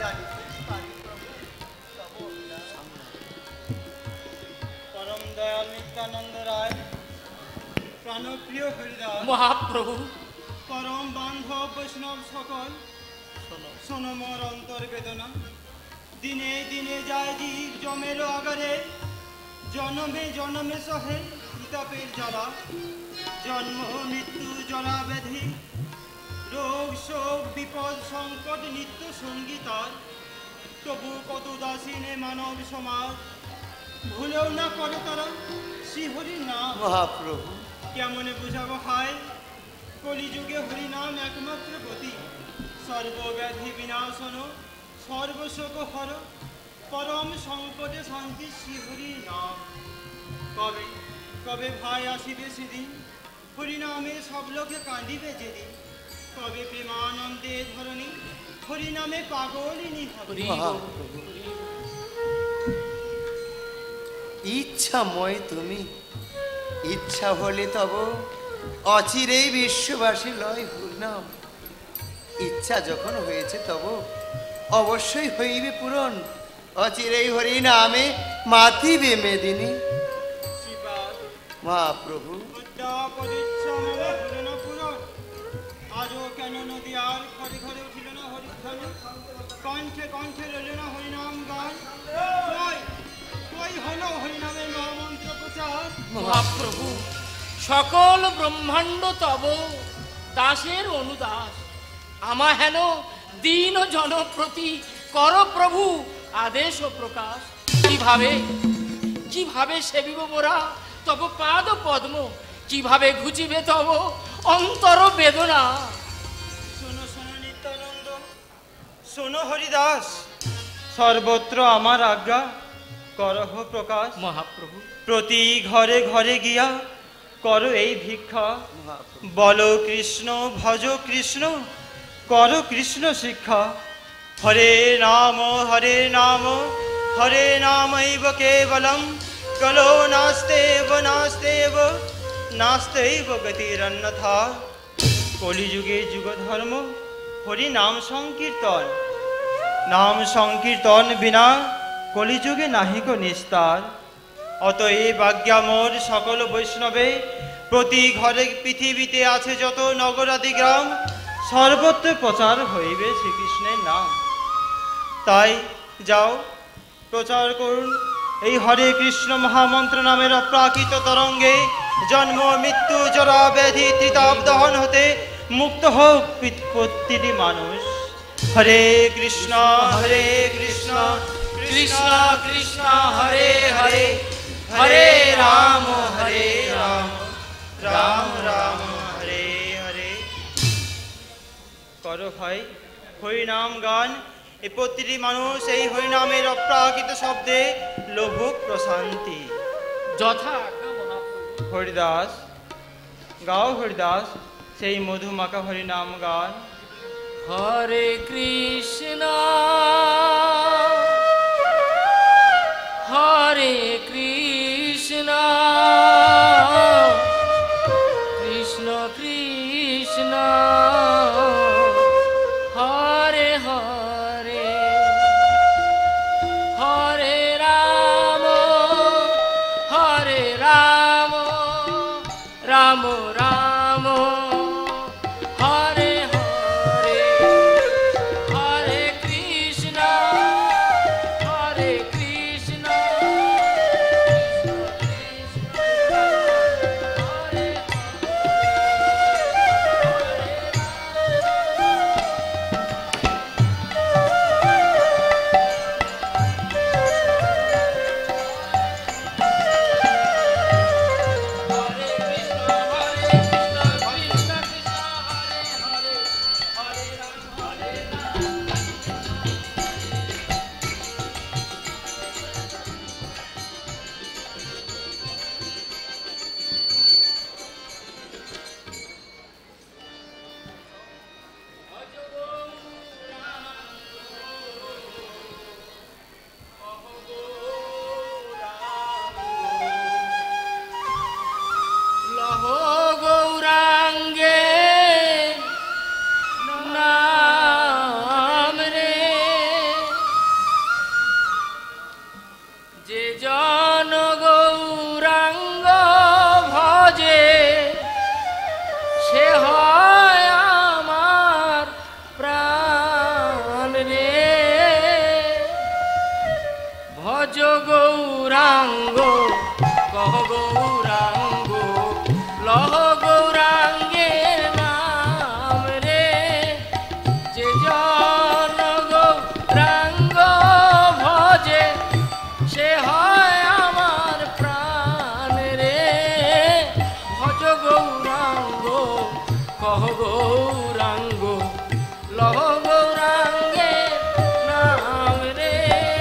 परम दयाल नित्यानंद राय, प्राणप्रिय हरिदास महाप्रभु, परम बांधव वैष्णव सकल, शोनो मोर अंतर वेदना। दिने दिने जाय जीव जमेर आगारे, जन्मे जन्मे सहे हितापेर জ্বালা। जन्म मृत्यु जरा व्याधि, रोग शोक विपद संकट नित्य संगी तार। तबु कत उदासीने मानव समाज, भूलेও না করে তারা শ্রীহরি নাম। মহাপ্রভু, কেমনে বুঝাবো হায়, কলিযুগে হরি নাম একমাত্র গতি। সর্বব্যাধি বিনাশন, সর্বশোক হর, পরম সংকটে শান্তি শ্রীহরি নাম। কবে কবে ভাই আসিবে সেদিন, হরি নামে সব লোকে কাঁদিবে যেদিন। কবে প্রেমানন্দে ধরণী, হরি নামে পাগলিনী হবে। মহাপ্রভু, ইচ্ছাময় তুমি, ইচ্ছা হলে তব অচিরেই বিশ্ববাসী লয় হরিনাম। ইচ্ছা যখন হয়েছে তব অবশ্যই হইবে পূরণ। অচিরেই হরি নামে মাতিবে মেদিনী। মহাপ্রভু, আজও কেন নদী আর ঘরে ঘরে উঠিল না হরিধ্বনি, কণ্ঠে কণ্ঠে রইল না হরিনাম গান। কই হলো হরিনামের মহামন্ত্র প্রচার। মহাপ্রভু, সকল ব্রহ্মাণ্ড তব দাসের অনুদাস। আমা হেন দীন জনপ্রতি কর প্রভু আদেশ ও প্রকাশ। কিভাবে কিভাবে সেবিব মোরা তব পাদ পদ্ম, কিভাবে ঘুচিবে তব অন্তর বেদনা। শোনো শোনো নিত্যানন্দ, শোনো হরিদাস, সর্বত্র আমার আজ্ঞা করহ প্রকাশ। মহাপ্রভু, প্রতি ঘরে ঘরে গিয়া করো এই ভিক্ষা। বলো কৃষ্ণ ভজ কৃষ্ণ, করো কৃষ্ণ শিক্ষা। হরে নাম হরে নামৈব কেবলম, কলো নাস্তেব নাস্তেব নাস্তেব গতিরন্যথা। কলিযুগে যুগ ধর্ম হরি নাম সংকীর্তন, নাম সংকীর্তন বিনা কলিযুগে নাহিক নিস্তার। অতএব আজ্ঞা মোর সকল বৈষ্ণবে, প্রতি ঘরে পৃথিবীতে আছে যত নগরাদি গ্রাম, সর্বত্র প্রচার হইবে শ্রীকৃষ্ণের নাম। তাই যাও প্রচার করুন এই হরে কৃষ্ণ মহামন্ত্র নামের অপ্রাকৃত তরঙ্গে। জন্ম মৃত্যু জরা ব্যাধি ত্রিতাপ দহন হতে মুক্ত হোক প্রতিটি মানুষ। হরে কৃষ্ণ কৃষ্ণ কৃষ্ণ হরে হরে, হরে রাম রাম রাম হরে হরে। করো ভাই হরিনাম গান, এই প্রতিটি মানুষ এই হরিনামের অপ্রাকৃত শব্দে লভুক প্রশান্তি। যথা আজ্ঞা মহাপ্রভু। হরিদাস গাও, হরিদাস সেই মধুমাখা হরিনাম গান। হরে কৃষ্ণ হরে কৃষ্ণ কৃষ্ণ কৃষ্ণ হরে হরে, হরে রাম রাম রাম হরে হরে, হরে কৃষ্ণ হরে কৃষ্ণ হরে ভজ গৌরাঙ্গ কহ গৌরাঙ্গ লহ গৌরাঙ্গের নাম রে যে জন গৌরাঙ্গ ভজে সে হয় আমার প্রাণ রে ভজ গৌরাঙ্গ কহ গৌরাঙ্গ লহ গৌরাঙ্গের নাম রে।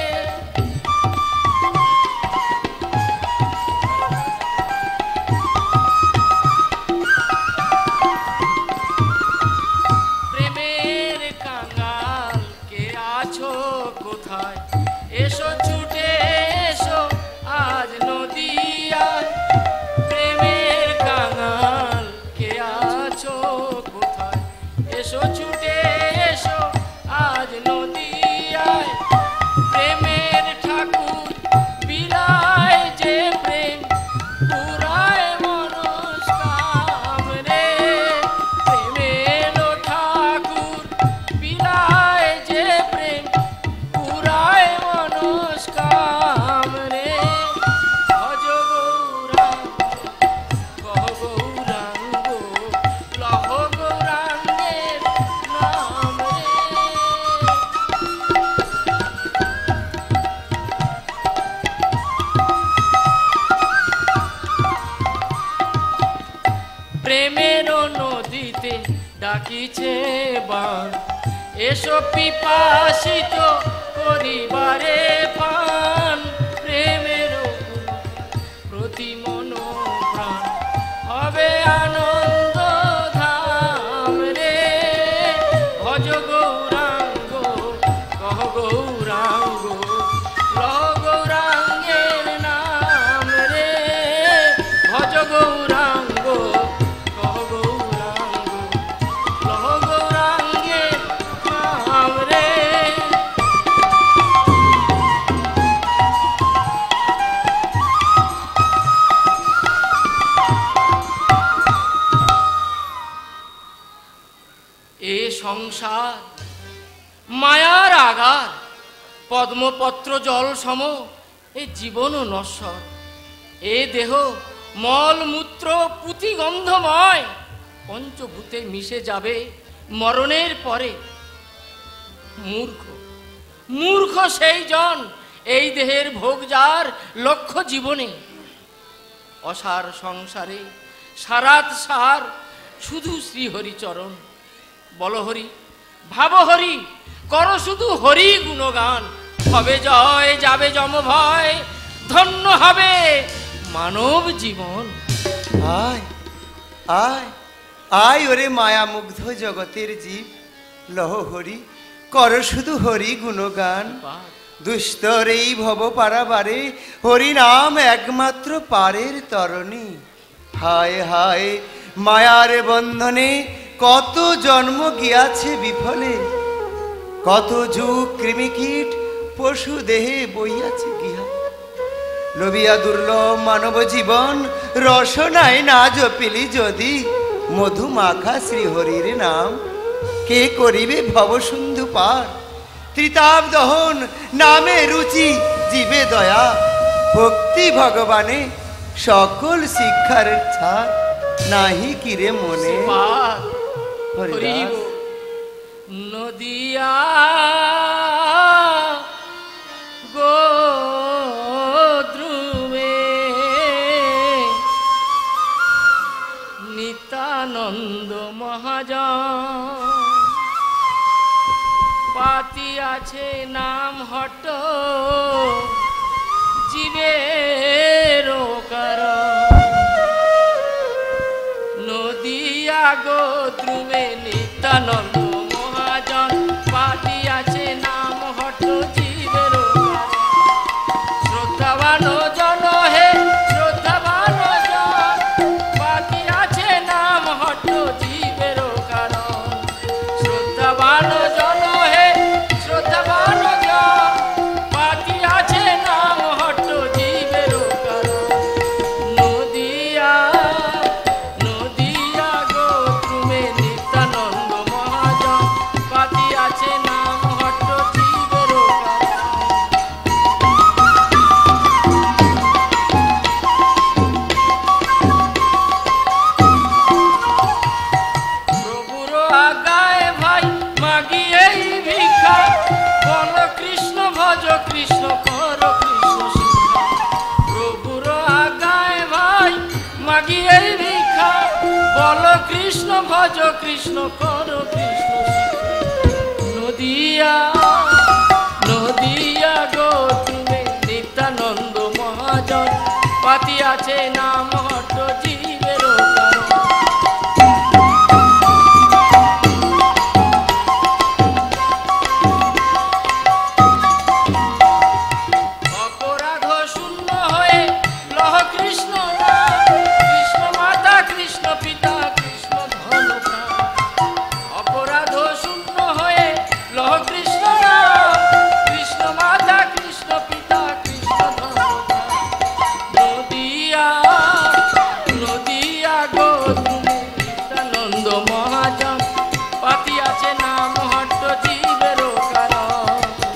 প্রেমের কাঙাল কে আছো কোথায় এসো ছুটে এসো আজ নদিয়ায় প্রেমের কাঙাল কে আছো কোথায় এসো ছুটে এসো আজ নদিয়ায় প্রেমের ঠাকুর বিলায় যে প্রেম পুরায় মনস্কাম রে প্রেমের ঠাকুর বিলায় যে প্রেম পুরায় মনস্কাম রে ভজ গৌরাঙ্গ কহ গৌরাঙ্গ লহ গৌরাঙ্গের নাম রে। প্রেমের নদীতে ডাকিছে বান এসো পিপাসিত করিবারে পান প্রেমের প্রতি মন প্রাণ হবে আনন্দ ধাম রে ভজ গৌরাঙ্গ কহ গৌরাঙ্গ লহ গৌরাঙ্গের নাম রে ভজ গৌরাঙ্গ কহ গৌরাঙ্গ লহ গৌরাঙ্গের নাম রে। এ সংসার মায়ার আগার পদ্মপত্র জল সম এ জীবন নশ্বর এ দেহ মলমূত্র পুঁতি গন্ধময় পঞ্চভূতে মিশে যাবে মরণের পরে মূর্খ মূর্খ সেই জন এই দেহের ভোগ যার লক্ষ্য জীবনে অসার সংসারে সারাত সার শুধু শ্রীহরিচরণ বল হরি ভাব হরি কর শুধু হরি গুণগান হবে জয় যাবে যম ভয় ধন্য হবে মানব জীবন। আয় আয় আয় ওরে মায়া মুগ্ধ জগতের জীব লহ হরি কর শুধু হরি গুণগান দুস্তর এই ভব পারাবারে হরি নাম একমাত্র পারের তরণী হায় হায় মায়ার বন্ধনে কত জন্ম গিয়াছে বিফলে কত যুগ কৃমিকীট পশু দেহে বইয়াছে গিয়া লবিয়া দুর্লভ মানব জীবন রসনায় না জপিলি যদি মধু মাখা শ্রীহরির নাম কে করিবে ভবসিন্ধু পার ত্রিতাপ দহন নামে রুচি জীবে দয়া ভক্তি ভগবানে সকল শিক্ষার ছাড় নাহি কিরে মনে হরিব নদিয়া গোদ্রুমে নিত্যানন্দ মহাজন পাতি আছে নাম হট জীবের কারণ নদিয়া গোদ্রুমে নিত্যানন্দ মহাজন পাতি আছে নাম হট জীবের শ্রদ্ধাবান জন হে শ্রদ্ধাবান জন পাতি আছে নাম হট জীবের কারণ শ্রদ্ধাবান জন হে শ্রদ্ধাবান জন পাতি আছে নাম হট জীবের কারণ নদিয়া নদিয়া গোত্রুমে নিত্যানন্দ মহাজন কৃষ্ণ কর কৃষ্ণ শিক্ষা প্রভুর আজ্ঞায় ভাই মাগি এই ভিক্ষা বল কৃষ্ণ ভজ কৃষ্ণ কর কৃষ্ণ শিক্ষা নদিয়া নদিয়া গো তুমি নিত্যানন্দ মহাজন পাতি আছে নাম হট্ট জীবের কারণ অপরাধ শূন্য হয়ে লহ কৃষ্ণ নাম কৃষ্ণ মাতা কৃষ্ণ পিতা কৃষ্ণ ধন প্রাণ অপরাধ শূন্য হয়ে লহ কৃষ্ণ নাম কৃষ্ণ মাতা কৃষ্ণ পিতা কৃষ্ণ ধন প্রাণ নদিয়া নদিয়া গো তুমি নিত্যানন্দ মহাজন পাতি আছে নাম হট্ট জীবের কারণ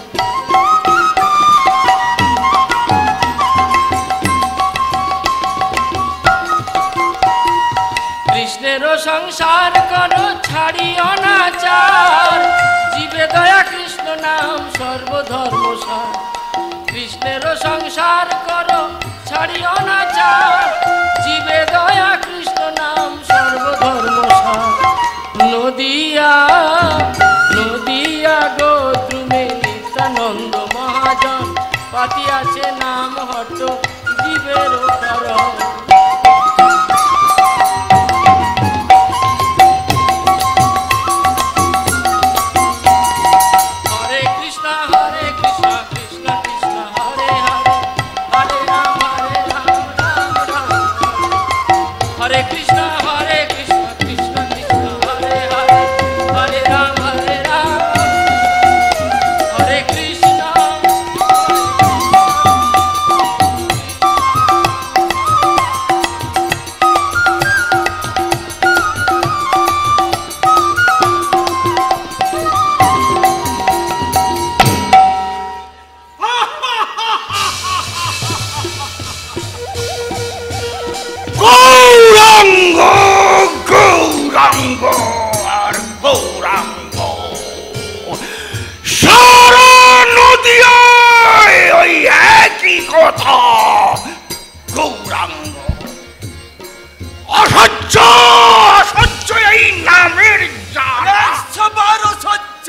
কৃষ্ণের সংসার করো ছাড়ি অনাচার জীবে দয়া কৃষ্ণ নাম সর্বধর্ম সার কৃষ্ণের সংসার করো ছাড়ি অনাচার জীবে দয়া কৃষ্ণ নাম সর্বধর্ম সার নদিয়া নদিয়া গো তুমি নিত্যানন্দ মহাজন পাতি আছে নাম হট্ট জীবের কারণ Hare Krishna, Hare Krishna, Krishna Krishna, Hare Hare, Hare Ram, Hare Ram, Hare Krishna. Gauranga Gauranga আর গৌরাঙ্গ সারা নদিয়ায় ওই একই কথা গৌরাঙ্গ অসহ্য অসহ্য এই নামের জ্বালা 112 সহ্য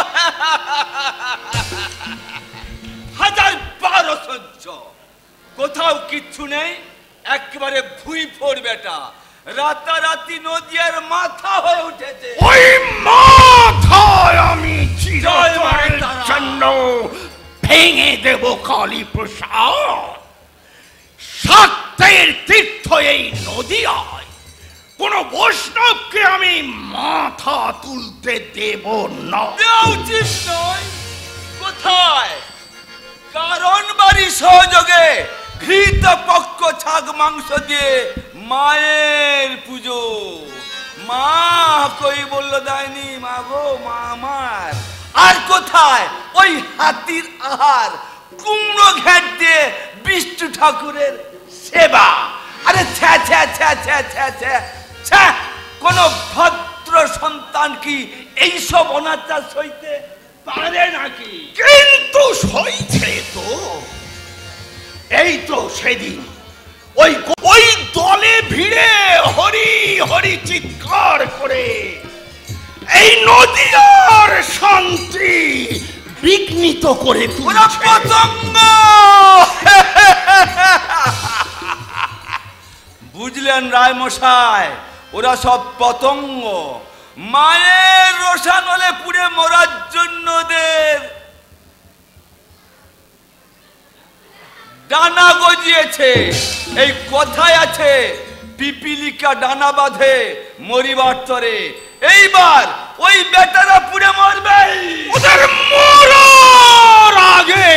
1012 সহ্য কোথাও কিচ্ছু নেই একেবারে ভুই ফোর বেটা রাতারাতি নদিয়ার মাথা হয়ে উঠেছে ওই মাথায় আমি চিরতরের জন্য ভেঙে দেব কালী প্রসাদ শাক্তের তীর্থ এই নদিয়ায় কোন বৈষ্ণবকে আমি মাথা তুলতে দেব না দেওয়া উচিত নয় কোথায় কারণ বাড়ি সহযোগে ঘৃত পক্ষ ছাগ মাংস দিয়ে মায়ের পুজো মা কই বললো দেয়নি মা গো মা আমার আর কোথায় ওই হাতির আহার কুমড়ো ঘ্যাট দিয়ে বিষ্ণু ঠাকুরের সেবা আরে ছ্যা ছ্যা ছ্যা ছ্যা ছ্যা ছ্যা ছ্যা কোন ভদ্র সন্তান কি এইসব অনাচার সইতে পারে নাকি কিন্তু সইছে তো এই তো সেদিন ওই ওই দলে ভিড়ে হরি হরি চিৎকার করে এই নদিয়ার শান্তি বিঘ্নিত করে ওরা তুলছে পতঙ্গ বুঝলেন রায় মশাই ওরা সব পতঙ্গ মায়ের রোশানলে পুড়ে মরার জন্য ওদের ডানা গজিয়েছে এই কথায় আছে পিপিলিকা ডানা বাঁধে মরিবার তরে এইবার ওই বেটারা পুড়ে মরবে ওদের মরার আগে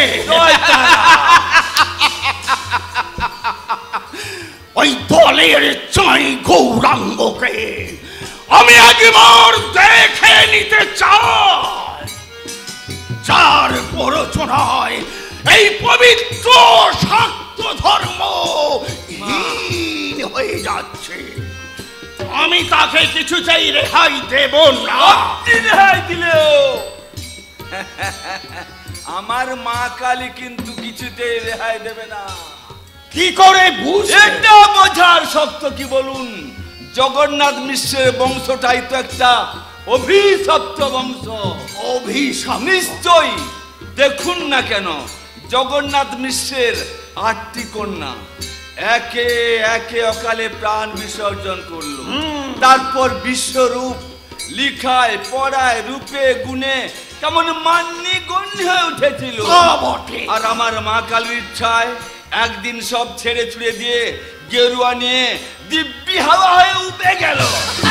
ওই দলের চাই গৌরাঙ্গকে আমি একবার দেখে নিতে চাই যার প্ররোচনায় এই পবিত্র শাক্ত ধর্ম হীন হয়ে যাচ্ছে আমি তাকে কিছুতেই রেহাই দেব না রেহাই দিলেও আমার মা কালী কিন্তু কিছুতে রেহাই দেবে না। কি করে বুঝ এটা বোঝার শক্ত কি বলুন? জগন্নাথ মিশ্রের বংশটাই তো একটা অভিশপ্ত বংশ। অভিশাপ? নিশ্চয়ই। দেখুন না কেন, জগন্নাথ মিশ্রের 8টি কন্যা একে একে অকালে প্রাণ বিসর্জন করলো। তারপর বিশ্বরূপ লিখায় পড়ায় রূপে গুণে কেমন মান্যি গণ্য হয়ে উঠেছিল। আর আমার মা কালীর ইচ্ছায় একদিন সব ছেড়ে ছুড়ে দিয়ে গেরুয়া নিয়ে দিব্যি হাওয়া হয়ে উঠে গেল।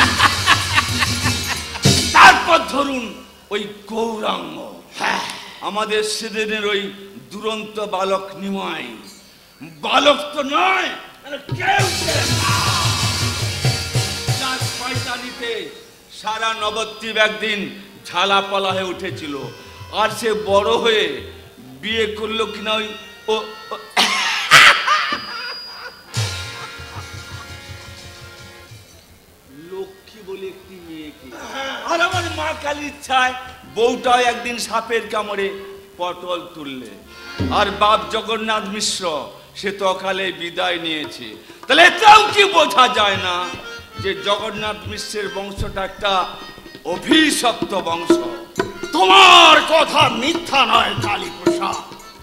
তারপর ধরুন ওই গৌরাঙ্গ, হ্যাঁ আমাদের সেদিনের ওই দুরন্ত বালক নিমাই, বালক তো নয় কেউ শয়তানিতে সারা নবদ্বীপ একদিন ঝালাপালা হয়ে উঠেছিল। আর সে বড় হয়ে বিয়ে করলো কিনা ওই লক্ষ্মী বলে একটি মেয়েকে। আর আমার মা কালীর ইচ্ছায় বউটাও একদিন সাপের কামড়ে পটল তুললে। আর বাপ জগন্নাথ মিশ্র সে তো অকালে বিদায় নিয়েছে। তাহলে এটাও কি বোঝা যায় না যে জগন্নাথ মিশ্রের বংশটা একটা অভিশপ্ত বংশ? তোমার কথা মিথ্যা নয় কালীপ্রসাদ।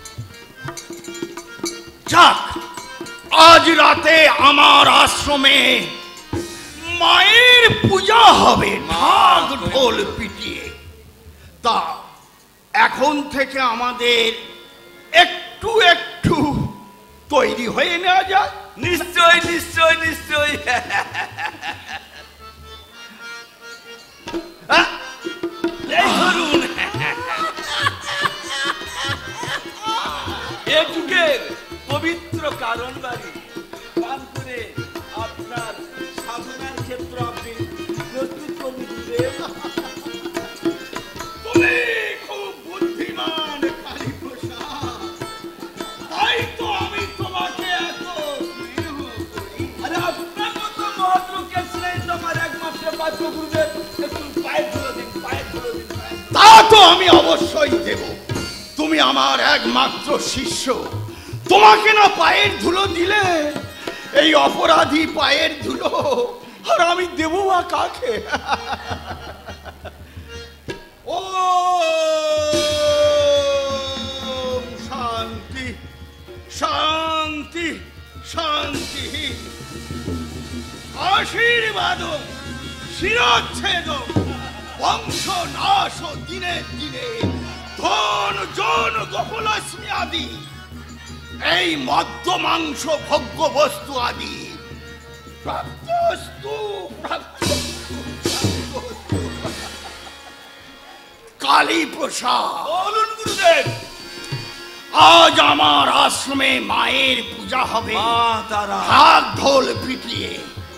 যাক, আজ রাতে আমার আশ্রমে মায়ের পূজা হবে ঢাক ঢোল পিটিয়ে। তা এখন থেকে আমাদের একটু একটু তৈরি হয়ে নেওয়া যায়। নিশ্চয় নিশ্চয় নিশ্চয়। এই ধরুন এ যুগের পবিত্র কারণ বাড়ি পান করে আপনার সাধনার ক্ষেত্র আপনি প্রস্তুত করে দিলেন। তুমি খুব বুদ্ধিমান কালীপ্রসাদ, তাই তো আমি তোমাকে এত স্নেহ করি। আরে আপনার মতো মহাত্মকের স্নেহ তোমার একমাত্র পাত্র গুরুদেব। একটু পায়ে ধরে দিন, পায়ে ধরে দিন। তা তো আমি অবশ্যই দেব। তুমি আমার একমাত্র শিষ্য, তোমাকে না পায়ের ধুলো দিলে এই অপরাধী পায়ের ধুলো আর আমি দেব বা কাকে? ও শান্তি শান্তি শান্তি। আশীর্বাদ শিরচ্ছেদ বংশ নাশ দিনে দিনে ধন জন গোকুলাশ্মী আদি এই মদ্য মাংস ভোগ্য বস্তু আদি প্রাপ্তস্তু প্রাপ্তস্তু। কালীপ্রসাদ, বলুন গুরুদেব। আজ আমার আশ্রমে মায়ের পূজা হবে মা তারা ঢাক ঢোল পিটিয়ে।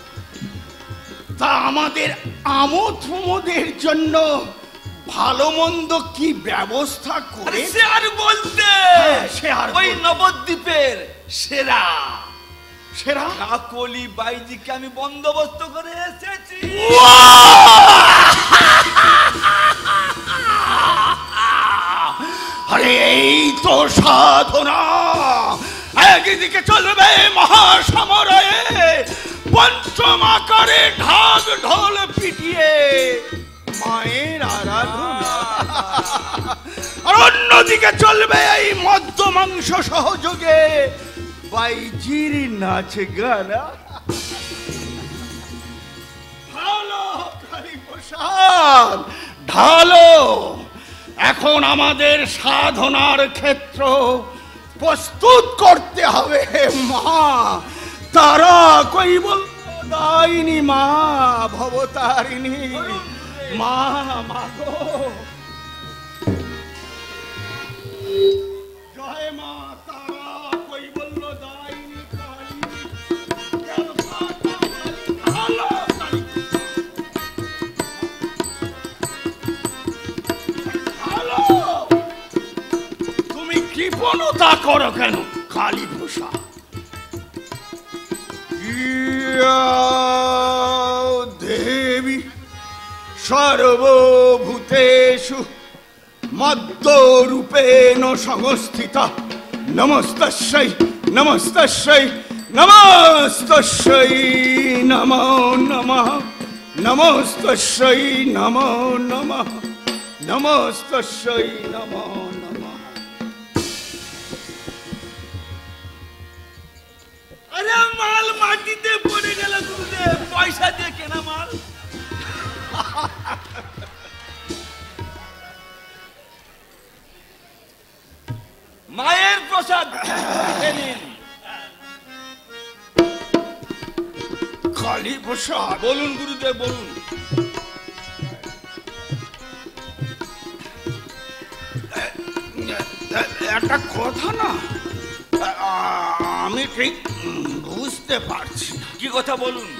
তা আমাদের আমোদ প্রমোদের জন্য ভালো মন্দ কি ব্যবস্থা করে? সে আর বলতে, সে আর ওই বলতে। নবদ্বীপের সেরা সেরা কাকলি বাইজিকে আমি বন্দোবস্ত করে এসেছি। আরে এই তো সাধনা। একদিকে চলবে মহাসমরে পঞ্চম আকারে ঢাক ঢোল পিটিয়ে মায়ের আরাধনা, আর অন্যদিকে চলবে এই মদ্য মাংস সহযোগে বাইজির নাচ গানা। ভালো কালীপ্রসাদ, ঢালো। এখন আমাদের সাধনার ক্ষেত্র প্রস্তুত করতে হবে। মা তারা কই বল দাইনি, মা ভবতারিণী, মা মাগো জয় মা তারা কই বলল দাইনি কালী। ভালো কালী, ভালো। তুমি কৃপণতা করো কেন কালীপ্রসাদ? দেবী সর্বভূতেষু মদ্যরূপেণ সংস্থিতা নমস্তস্যৈ নমস্তস্যৈ নমস্তস্যৈ নমো নমঃ নমস্তস্যৈ নমো নমঃ নমস্তস্যৈ নমো নমঃ। আরে মাল মাটিতে পড়ে গেল গুরুদেব, পয়সা দিয়ে কেনা মাল। মায়ের প্রসাদ নিন। কালী প্রসাদ? বলুন গুরুদেব বলুন। একটা কথা না, আমি ঠিক বুঝতে পারছি না। কি কথা বলুন?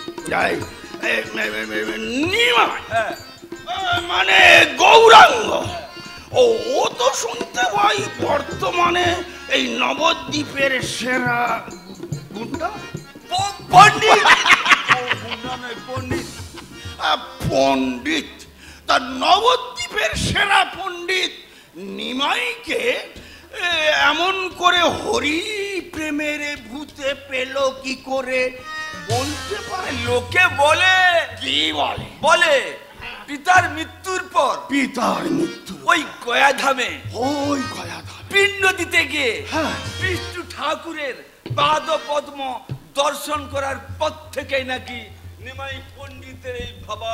নিমাই হ্যাঁ, মানে গৌরাঙ্গ, ও ও তো শুনতে পাই বর্তমানে এই নবদ্বীপের সেরা গুন্ডা। পণ্ডিত। গুন্ডা নয়, পণ্ডিত। পণ্ডিত, তার নবদ্বীপের সেরা পণ্ডিত নিমাইকে এমন করে হরি প্রেমের ভূতে পেল কি করে বলতে পারে? লোকে বলে। কি বলে? বলে পিতার মৃত্যুর পর পিতার মৃত্যু ওই গয়াধামে ওই গয়াধাম পিণ্ড দিতে গিয়ে হ্যাঁ। বিষ্ণু ঠাকুরের পাদ পদ্ম দর্শন করার পর থেকেই নাকি নিমাই পণ্ডিতের এই ভাবা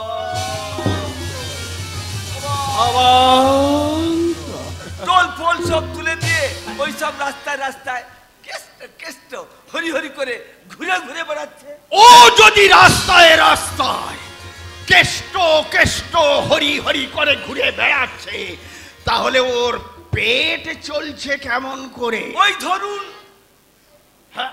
টোল ফোল সব তুলে দিয়ে ওই সব রাস্তায় রাস্তায় কেষ্ট কেষ্ট হরি হরি করে ঘুরে ঘুরে বেড়াচ্ছে। ও যদি রাস্তায় রাস্তায় কেষ্ট কেষ্ট হরি হরি করে ঘুরে বেড়াচ্ছে, তাহলে ওর পেট চলছে কেমন করে? ওই ধরুন হ্যাঁ,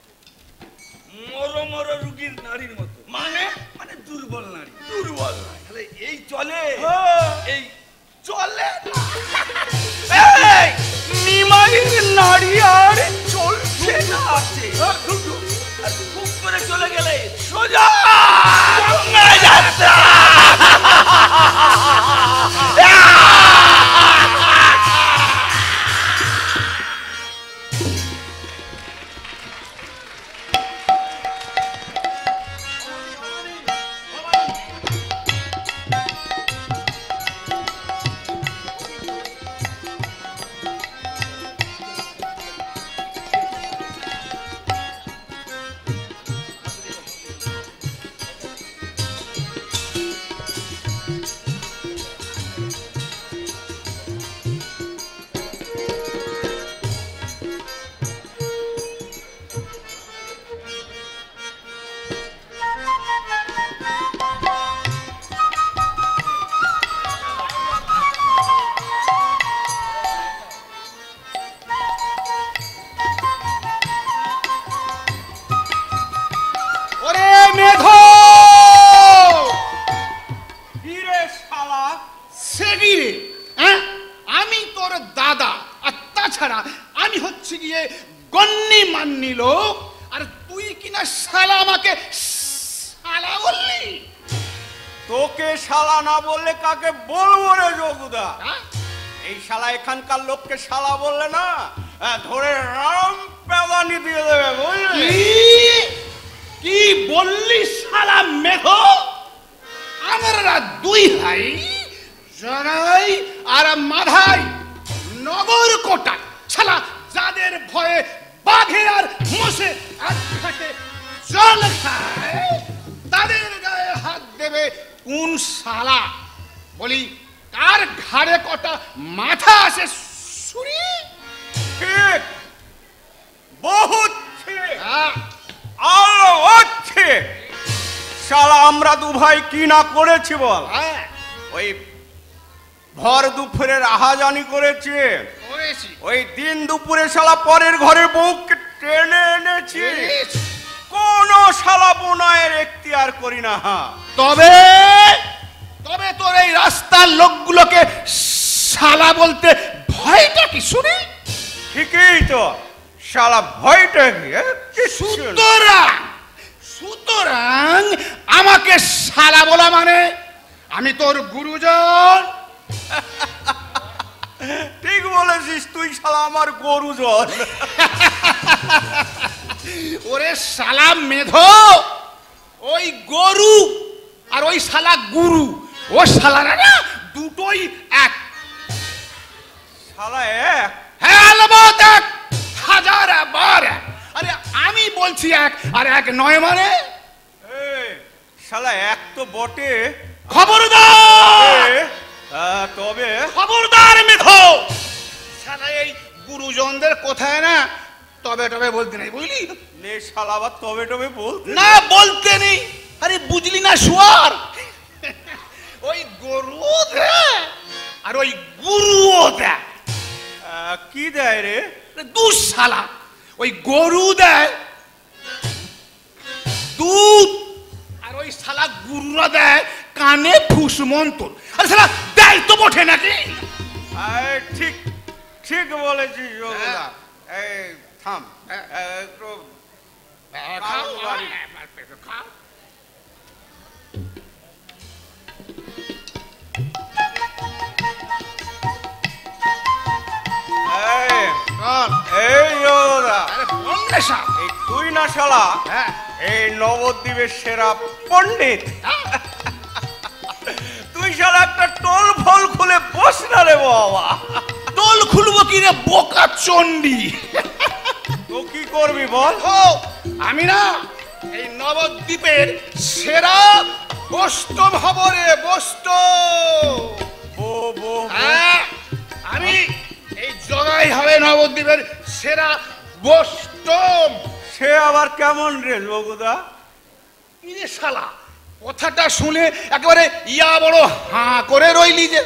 মরো মরো রুগীর নারীর মতো। মানে মানে দুর্বল নারী। দুর্বল নয়। তাহলে এই চলে এই চলে না। এই নিমাইয়ের নারী আর চলছে না, আছে আর খুব করে চলে গেলে সোজা গঙ্গা যাত্রা। ছাড়া আমি হচ্ছে গিয়ে গণ্যি মান্নি লোক, আর তুই কিনা শালা আমাকে শালা বললি। তোকে শালা না বললে কাকে বলবো রে যোগুদা? এই শালা এখানকার লোককে শালা বললে না ধরে রাম পেদানি দিয়ে দেবে, বুঝলি? কি বললি শালা মেঘ? আমরা দুই ভাই জরাই আর মাধাই নগর কোটা শালা, যাদের ভয়ে বাঘে আর মোষে আটঘাটে জল খায়, তাদের গায়ে হাত দেবে কোন শালা? বলি কার ঘাড়ে কটা মাথা আছে শুনি? ঠিক, বহুত ঠিক, আরো হচ্ছে। শালা আমরা দু ভাই কি না করেছি বল? ওই ভর দুপুরের আহাজানি করেছে, ওই দিন দুপুরে শালা পরের ঘরের বউকে টেনে এনেছি। কোন শালা বোনায়ের এখতিয়ার করি না। তবে তবে তোর এই রাস্তার লোকগুলোকে শালা বলতে ভয়টা কি শুনি? ঠিকই তো, শালা ভয়টা কি? সুতরাং সুতরাং আমাকে শালা বলা মানে আমি তোর গুরুজন। ঠিক বলেছিস তুই, শালা আমার গরু জল। ওরে শালা মেধো, ওই গরু আর ওই শালা গুরু, ও শালারা না দুটোই এক। শালা এক? হ্যাঁ আলবাত এক, হাজার বার এক। আরে আমি বলছি এক, আর এক নয় মানে? শালা এক তো বটে, খবরদার তবে খবরদার মেধো, শালা এই গুরুজনদের কোথায় না তবে টবে বলতে নেই, বুঝলি? নে শালা আবার তবে টবে বল না বলতে নেই। আরে বুঝলি না শুয়ার, ওই গরু দেয় আর ওই গুরুও দেয়। কি দেয় রে? দুঃশালা, ওই গরু দেয় দুধ, আর ওই শালা গুরুরা দেয় কানে ফুসমন্তর। আরে শালা দেয় তো বটে নাকি? ঠিক ঠিক বলেছিস যোগদা। এই থাম একটু খাও। এই যোগদা, আরে বল না শালা। এই তুই না শালা হ্যাঁ এই নবদ্বীপের সেরা পণ্ডিত। তুই শালা একটা টোল ফল খুলে বস না রে বাবা। টোল খুলবো কি রে বোকা চন্ডী? তো কি করবি বল? ও আমি না এই নবদ্বীপের সেরা বস্তম হব রে, বস্তম। বো বো হ্যাঁ, আমি এই জগাই হবে নবদ্বীপের সেরা বস্তম। সে আবার কেমন রে যোগদা? ইরে শালা, কথাটা শুনে একেবারে ইয়া বড় হাঁ করে রইলি যে,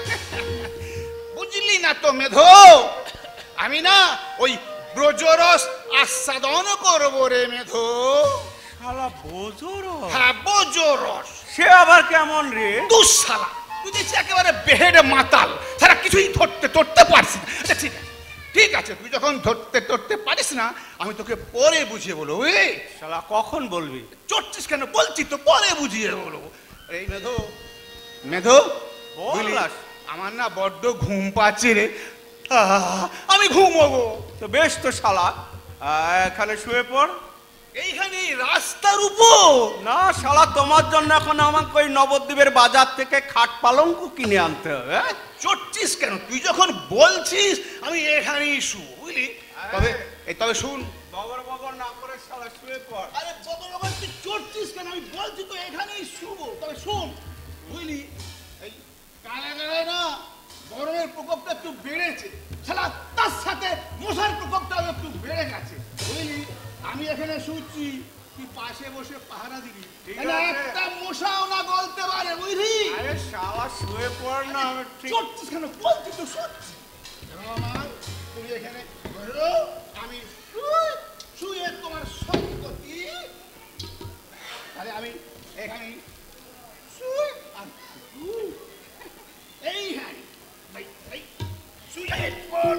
বুঝলি না তো মেধো? আমি না ওই ব্রজরস আস্বাদন করবো রে মেধো। শালা বোঝোর? হ্যাঁ ব্রজরস। সে আবার কেমন রে? দুঃশালা, তুই দেখছি একেবারে বেহেড মাতাল, সারা কিছুই ধরতে পারছিস না। আচ্ছা ঠিক আছে, তুই যখন ধরতে পারিস না আমি তোকে পরে বুঝিয়ে বলবো। এই শালা কখন বলবি? চড়ছিস কেন? বলছি তো পরে বুঝিয়ে বলবো। এই মেধো মেধো বল না। আমার না বড্ড ঘুম পাচ্ছে রে, আমি ঘুমোবো। তো বেশ তো শালা, এখানে শুয়ে পড়। এইখানে রাস্তার উপর? না শালা, তোমার জন্য এখন আমাকে ওই নবদ্বীপের বাজার থেকে খাট পালঙ্ক কিনে আনতে হবে। চড়ছিস কেন? তুই যখন বলছিস আমি এখানেই শুবো, বুঝলি? তবে শুন, বগর বগর না করে শালা শুয়ে পড়। আরে বাবা তুই চড়ছিস কেন? আমি বলছি তো এখানেই শুবো। তবে শুন, বুঝলি, এই কালে না গরমের প্রকোপটা একটু বেড়েছে, শালা তার সাথে মশার প্রকোপটাও একটু বেড়ে গেছে, বুঝলি? আমি এখানে শুচ্ছি, তুই পাশে বসে পাহারা দিবি, একটা মশাও না গলতে পারে, বুঝলি? আরে শালা শুয়ে পড় না। আমি ঠিক চড়ছিস কেন? বলছি তো শুচ্ছি। তুমি এখানে বসো, আমি শুয়ে তোমার সম্পত্তি, আরে আমি এখানে শুয়ে আর এই হ্যাঁ শুয়ে পড়।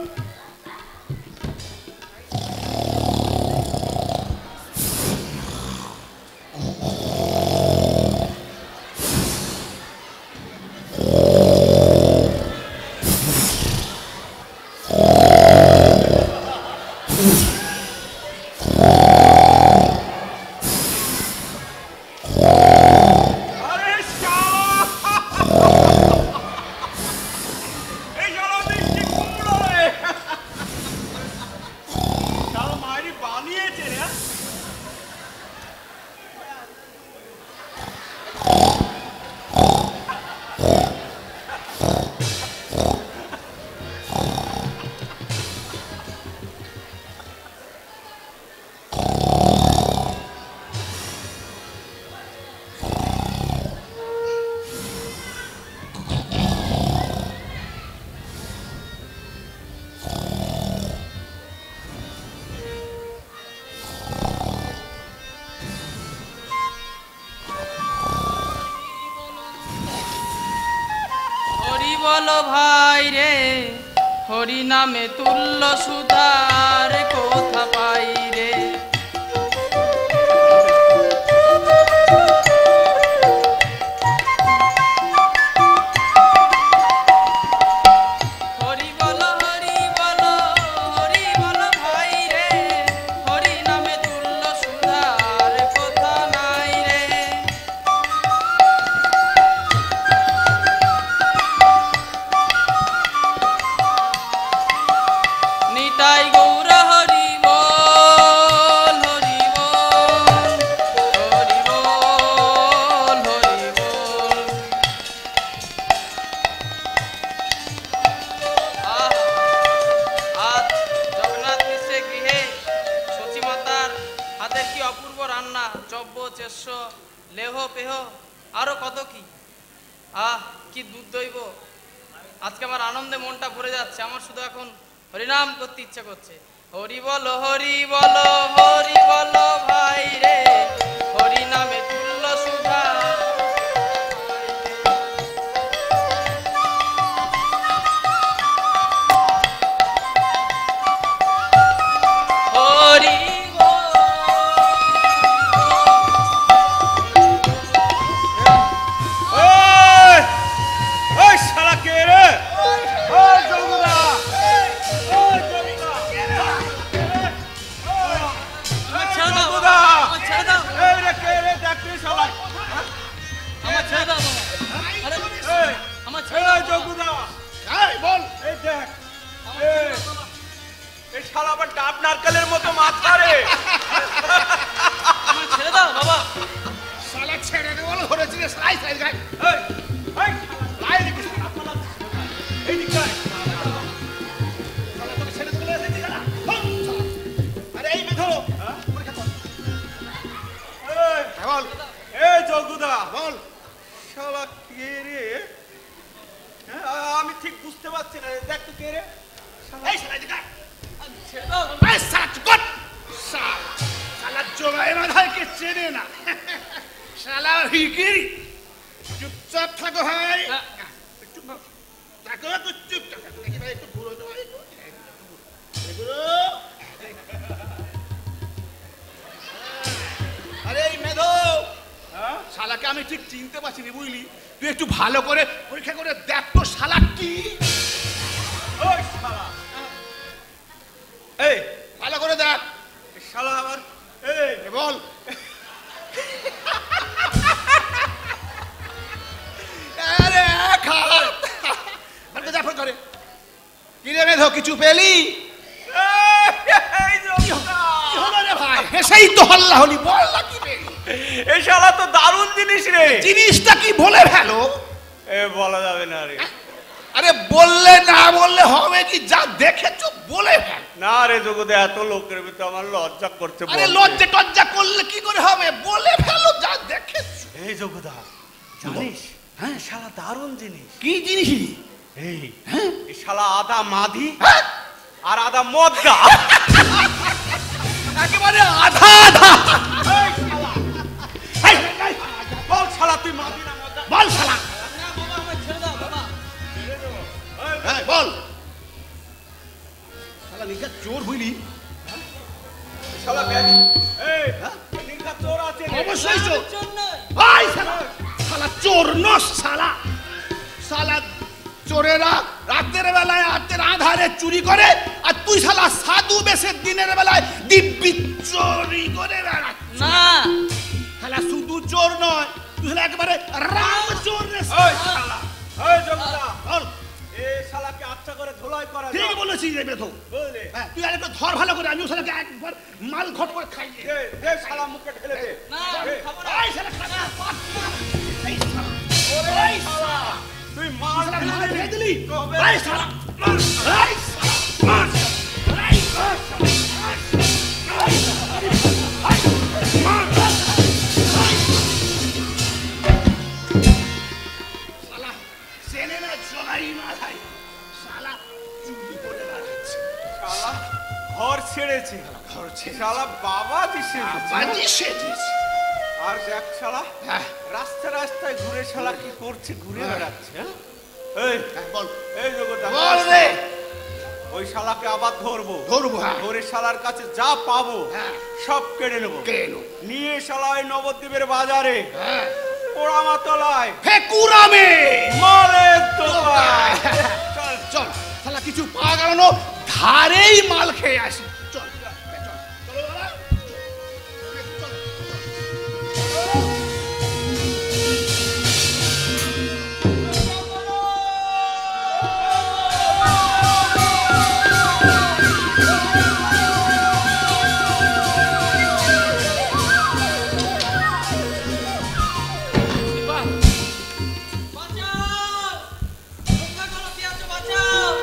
বলো ভাই রে, হরি নামে তুল্য সুধার কোথা পাই রে। হরি হাতের কি অপূর্ব রান্না, চব্য চেষ্য লেহ পেহ আরো কত কি। আহ কি দুধ দইব, আজকে আমার আনন্দে মনটা ভরে যাচ্ছে। আমার শুধু এখন হরিনাম করতে ইচ্ছে করছে। হরি বলো হরি বলো হরি বলো ভাই রে, হরি নামে তুল্য সুধা। হরি ওই শালা কে রে? ওই জগুদা, ওই জগুদা, আমার ছেড়ে দাও, জগুদা, আমার ছেড়ে দাও, এই রে কে রে? দেখতে শালা, আমার ছেড়ে দাও বাবা। আরে এই, আমার ছেড়ে এই দাও বাবা। জগুদা, এই বল এই দেখ, এই শালা আবার ডাব নারকেলের মতো মাথা রে। আমার ছেড়ে দাও বাবা। শালা ছেড়ে দে বল, ধরেছি রে সাই সাই গায় এই, এই, লাই রে কিছু না। এই দিকে আয়। শালা তোকে ছেড়ে চলে এসেছি শালা। আরে এই বেধো পরীক্ষা কর। এই, হ্যাঁ বল এই জগুদা, বল শালা কে রে? হ্যাঁ, আমি ঠিক বুঝতে পারছি না, দেখ তো কে রে? এই শালা দিকে ছেড়ে দাও বাবা। এই শালা চুপ কর। শালা শালা জোগায় মাথায় কে চেনে না। শালা হিকিরি চুপচাপ থাকো ভাই। চুপ থাকো তো চুপচাপ থাকো। দেখি ভাই একটু ঘুরো তো ভাই একটু। ঘুরো। আরে এই মেধো, হ্যাঁ? শালাকে আমি ঠিক চিনতে পারছি না বুঝলি। তুই একটু ভালো করে পরীক্ষা করে দেখ তো শালা কি। ওই শালা, এই, ভালো করে দেখ। এই শালা আবার, এই, এ বল আরে খা বলতে যা ফোন করে। কি রে মেধো, কিছু পেলি? এই জগুদা, কি হলো রে ভাই? হেসেই তো হল্লা হলি, বল না কি পেলি? এই শালা তো দারুণ জিনিস রে। জিনিসটা কি বলে ফেলো। এ বলা যাবে না রে। আরে বললে না বললে হবে কি, যা দেখেছো বলে ফেল। না রে জগুদা, এত লোকের ভিতরে আমার লজ্জা করছে। আরে বলতে। লজ্জা টজ্জা করলে কি করে হবে, বলে ফেলো যা দেখেছো। এই জগুদা, জানিস, হ্যাঁ শালা দারুণ জিনিস। কি জিনিস? এই, হ্যাঁ এই শালা আদা মাধি হ্যাঁ? আর আদা মদগা। একেবারে আধা আধা। এই শালা, এই, এই, বল শালা তুই মাধি না মদগা? বল শালা। না বাবা, আমার ছেড়ে দাও বাবা। হ্যাঁ বল শালা নিকা চোর বুঝলি। শালা ব্যাগি, এই, নির্ঘা চোর আছে রে। অবশ্যই চোর। চোর নয়। ভাই শালা শালা চোর নস শালা। শালা চোরেরা রাতের বেলায় রাতের আধারে চুরি করে, আর তুই শালা সাধু বেশের দিনের বেলায় দিব্যি চুরি করে বেড়াচ্ছিস। না শালা শুধু চোর নয়, তুই শালা একেবারে রাম চোর রে এই শালা, এই জগুদা, বল। এই শালাকে আচ্ছা করে ধোলাই করা ঠিক যায়। বলেছিস রে বেথো। বুঝলি? হ্যাঁ তুই আরেকটা ধর ভালো করে, আমিও শালাকে একবার মাল ঘট করে খাই। দে, দে শালা মুখে ঢেলে দে। না দে। খাবো না। এই শালা খানা পাট মার। এই শালা ওরে শালা, তুই মাল শালা ঢেলে মাল দে। খেয়ে দিলি। তবে এই শালা মার। এই শালা মার। এই মার। শালা চেনে না জলাই মাথায়। শালা চুরি করে বেড়াচ্ছে। শালা ঘর ছেড়েছে, ঘর ছেড়ে শালা বাবা দিছে। বাজি সেজিস। আর দেখ শালা হ্যাঁ রাস্তা রাস্তায় ঘুরে শালা কি করছে, ঘুরে হ্যাঁ। বেড়াচ্ছে। হ্যাঁ? এই, হ্যাঁ, বল এই জগৎ, বল রে। ওই শালাকে আবার ধরবো। ধরবো, হ্যাঁ। ধরে শালার কাছে যা পাবো হ্যাঁ। সব কেড়ে নেবো। কে এলো? নিয়ে শালা ওই নবদ্বীপের বাজারে হ্যাঁ পোড়ামাতলায় ফেকুরামে মালের দোকান। চল চল শালা কিছু পা গালানো ধারেই মাল খেয়ে আসি। চল চল চলো বাবা। চল।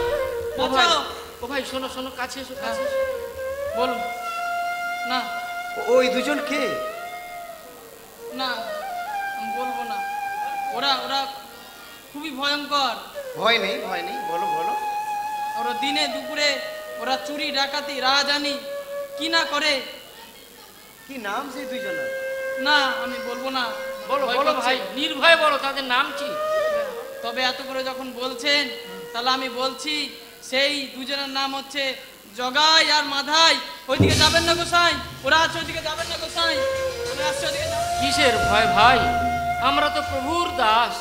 ও ভাই শোনো শোনো, কাছে এসো কাছে এসো। বলুন। না ওই দুজন কে? না আমি বলবো না, ওরা ওরা খুবই ভয়ঙ্কর। ভয় নেই, বলো বলো। ওরা দিনে দুপুরে ওরা চুরি ডাকাতি রাহাজানি কি না করে। কি নাম সেই দুজনের? না আমি বলবো না। বলো ভয় বলো করছে। ভাই, নির্ভয় বলো, তাদের নাম কি? তবে এত করে যখন বলছেন তাহলে আমি বলছি, সেই দুজনের নাম হচ্ছে জগাই আর মাধাই। ওইদিকে যাবেন না গোসাই, ওরা আছে ওইদিকে যাবেন না গোসাই, ওরা আসছে ওইদিকে যাবেন। কিসের ভয় ভাই? আমরা তো প্রভুর দাস।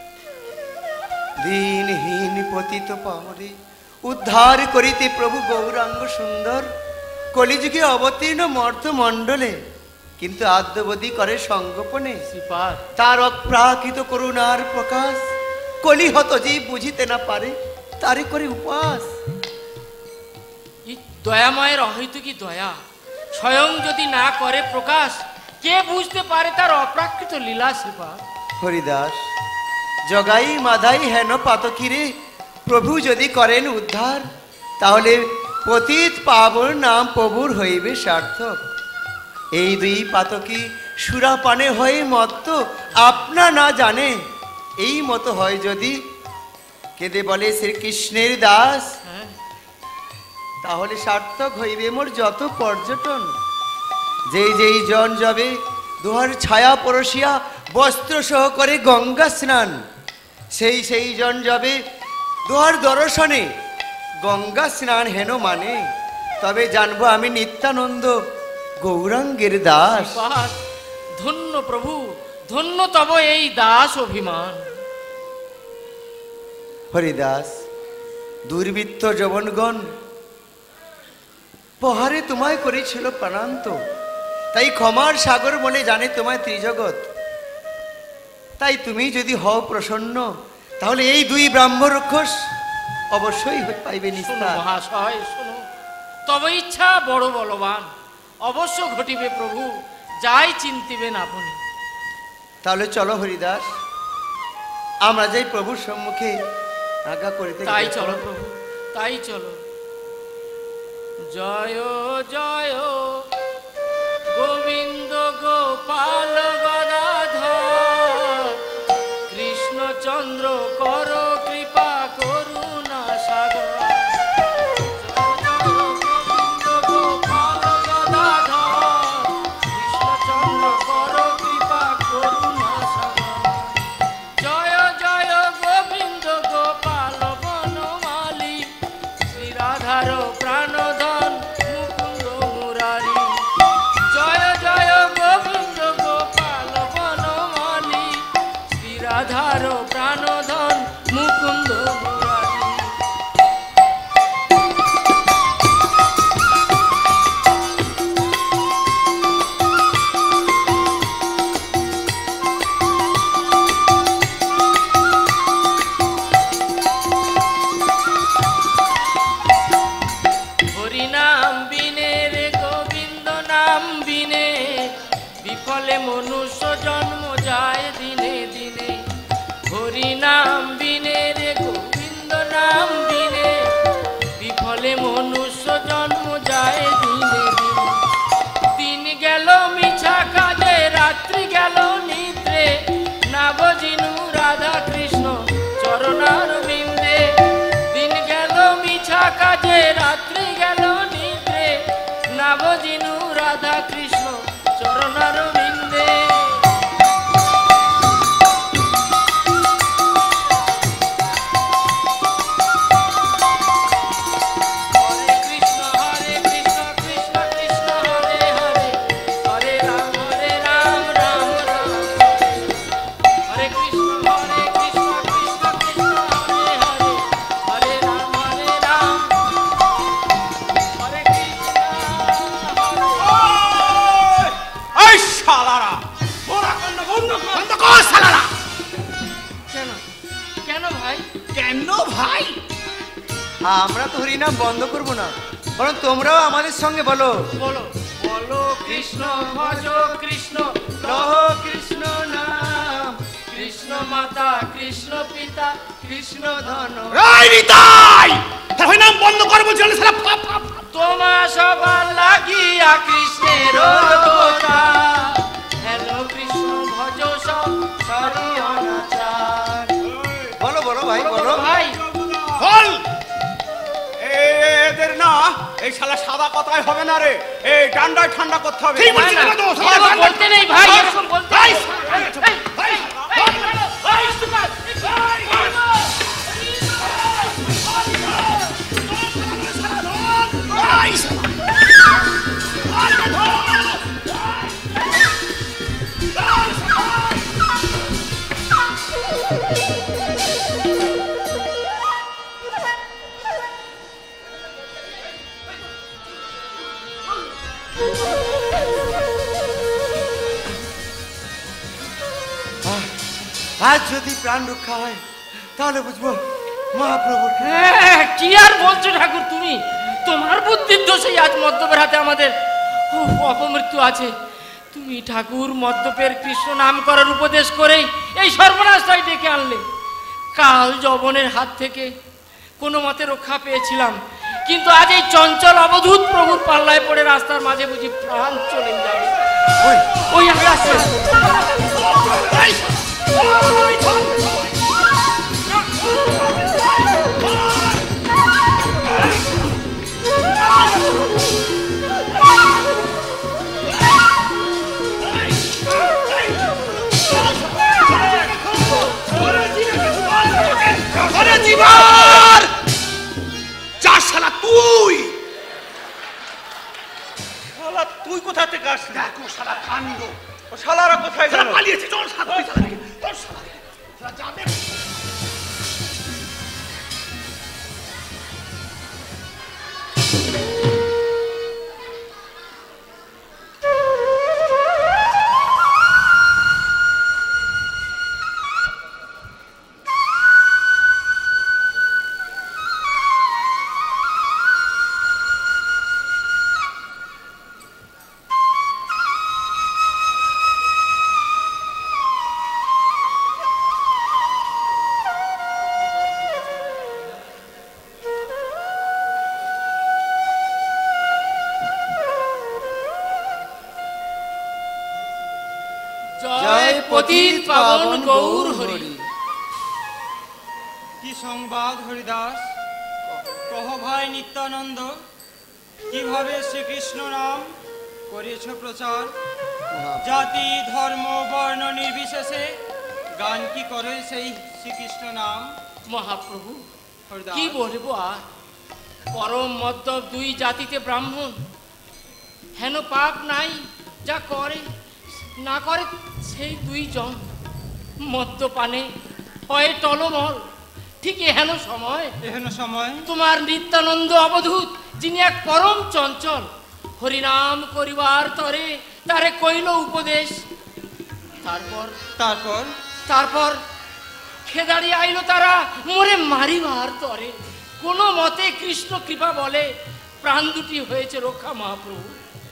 দিনহীন পতিত পামরে উদ্ধার করিতে প্রভু গৌরাঙ্গ সুন্দর কলিযুগে অবতীর্ণ মর্ত মণ্ডলে, কিন্তু আদ্যবধি করে সংগোপনে শ্রীপাদ, তার অপ্রাকৃত করুণার প্রকাশ কলিহত জীব বুঝিতে না পারে, তারে করে উপাস। এই দয়াময়ের অহৈতুকী দয়া স্বয়ং যদি না করে প্রকাশ, কে বুঝতে পারে তার অপ্রাকৃত লীলা? শ্রীপাদ, হরিদাস, জগাই মাধাই হেন পাতকিরে প্রভু যদি করেন উদ্ধার, তাহলে পতিত পাবন নাম প্রভুর হইবে সার্থক। এই দুই পাতকি সুরাপানে হয়ে মত্ত আপনা না জানে, এই মতো হয় যদি কেঁদে বলে শ্রীকৃষ্ণের দাস, হ্যাঁ, তাহলে সার্থক হইবে মোর যত পর্যটন। যেই যেই জন যাবে দুহার ছায়া পরশিয়া বস্ত্র সহ করে গঙ্গা স্নান, সেই সেই জন যাবে দুহার দর্শনে গঙ্গা স্নান হেন মানে, তবে জানবো আমি নিত্যানন্দ গৌরাঙ্গের দাস। শ্রীপাদ, ধন্য প্রভু, ধন্য তব এই দাস অভিমান। হরিদাস, দুর্বৃত্ত যবনগণ প্রহারে তোমায় করেছিল প্রাণান্ত, তাই ক্ষমার সাগর বলে জানে তোমায় ত্রিজগৎ। তাই তুমি যদি হও প্রসন্ন, তাহলে এই দুই ব্রাহ্মরক্ষস অবশ্যই পাইবে শোনো নিস্তার। মহাশয়, শোনো, তব ইচ্ছা বড় বলবান, অবশ্য ঘটিবে প্রভু, যাই চিন্তিবেন আপনি। তাহলে চলো হরিদাস, আমরা যাই প্রভুর সম্মুখে আজ্ঞা করিতে। তাই চলো প্রভু, তাই চলো। জয় জয় গোবিন্দ গোপাল গদাধর, কৃষ্ণচন্দ্র কর কৃপা করুণা সাগর। জয় জয় গোবিন্দ গোপাল গদাধর, কৃষ্ণচন্দ্র কর কৃপা করুণা সাগর। জয় জয় গোবিন্দ গোপাল বনমালী, শ্রীরাধার প্রাণধন মুকুন্দ মুরারি। জয় জয় গোবিন্দ গোপাল বনমালী, শ্রীরাধার প্রাণধন মুকুন্দ মুরারি। হরি নাম বিনে রে গোবিন্দ নাম বিনে, বিফলে মনুষ্য জন্ম যায় দিনে দিনে। হরি নাম বিনে রে গোবিন্দ নাম বিনে, বিফলে মনুষ্য জন্ম যায় দিনে দিনে। দিন গেল মিছা কাজে, রাত্রি গেল নিদ্রে, না বজিনু রাধা কৃষ্ণ চরণার বিন্দে। দিন গেল মিছা কাজে, রাত্রি গেল নিদ্রে, না বজিনু রাধা কৃষ্ণ চরণার বিন্দে। হরে কৃষ্ণ কৃষ্ণ কৃষ্ণ হরে হরে, হরে রাম রাম রাম হরে। হরে কৃষ্ণ কৃষ্ণ কৃষ্ণ হরে হরে, হরে রাম হরে কৃষ্ণ এই শালারা, ওরা কান্না বন্ধ কর, বন্ধ কর শালারা। কেন কেন ভাই? কেন ভাই? আমরা তো হরিনাম বন্ধ করব না, বরং তোমরাও আমাদের সঙ্গে বলো, বলো বলো কৃষ্ণ ভজ কৃষ্ণ লহ কৃষ্ণ নাম, কৃষ্ণ মাতা কৃষ্ণ পিতা কৃষ্ণ ধন। রাই নিতাই, তার নাম বন্ধ কর বলছি, শালা ফাপ ফাপ। তোমা সবার লাগিয়া কৃষ্ণের এই শালা সাদা কথায় হবে না রে, এই ডান্ডায় ঠান্ডা করতে হবে। ঠিক বলছিস না, তো, না, শালা এরকম ডান্ডা- বলতে নেই ভাই, এরকম বলতে ভাই, নেই। ভাই, ভাই, আজ যদি প্রাণ রক্ষা হয় তাহলে বুঝবো মহাপ্রভুর হ্যাঁ, কি আর বলছো ঠাকুর তুমি? তোমার বুদ্ধির দোষেই আজ মদ্যপের হাতে আমাদের অপমৃত্যু আছে। তুমি ঠাকুর মদ্যপের কৃষ্ণ নাম করার উপদেশ করেই এই সর্বনাশটাই ডেকে আনলে। কাল যবনের হাত থেকে কোনো মতে রক্ষা পেয়েছিলাম, কিন্তু আজ এই চঞ্চল অবধূত প্রভুর পাল্লায় পড়ে রাস্তার মাঝে বুঝি প্রাণ চলে যাবে। ওই আমি আসছি। শালা তুই শালা তুই কোথা থেকে আসলি? দেখো শালা কাণ্ড, শালারা কোথায় গেল? পালিয়েছে। চল শালা, তুই শালা দেখে, চল শালা দেখে, শালা যাবে। জয় পতিত পাবন গৌর হরি। কি সংবাদ হরিদাস? কহ ভাই নিত্যানন্দ, কিভাবে শ্রীকৃষ্ণ নাম করেছ প্রচার? জাতি ধর্ম বর্ণ নির্বিশেষে গান কি করে সেই শ্রীকৃষ্ণ নাম? মহাপ্রভু, হরিদাস, কি বলবো আর? পরম মদ্যপ দুই জাতিতে ব্রাহ্মণ, হেন পাপ নাই যা করে না করে সেই দুইজন। মদ্যপানে হয় টলমল, ঠিক এহেন সময় এহেন সময় তোমার নিত্যানন্দ অবধূত, যিনি এক পরম চঞ্চল, হরিনাম করিবার তরে তারে কইল উপদেশ। তারপর তারপর তারপর খেদাড়ি আইলো তারা মোরে মারিবার তরে। কোনো মতে কৃষ্ণ কৃপা বলে প্রাণ দুটি হয়েছে রক্ষা। মহাপ্রভু,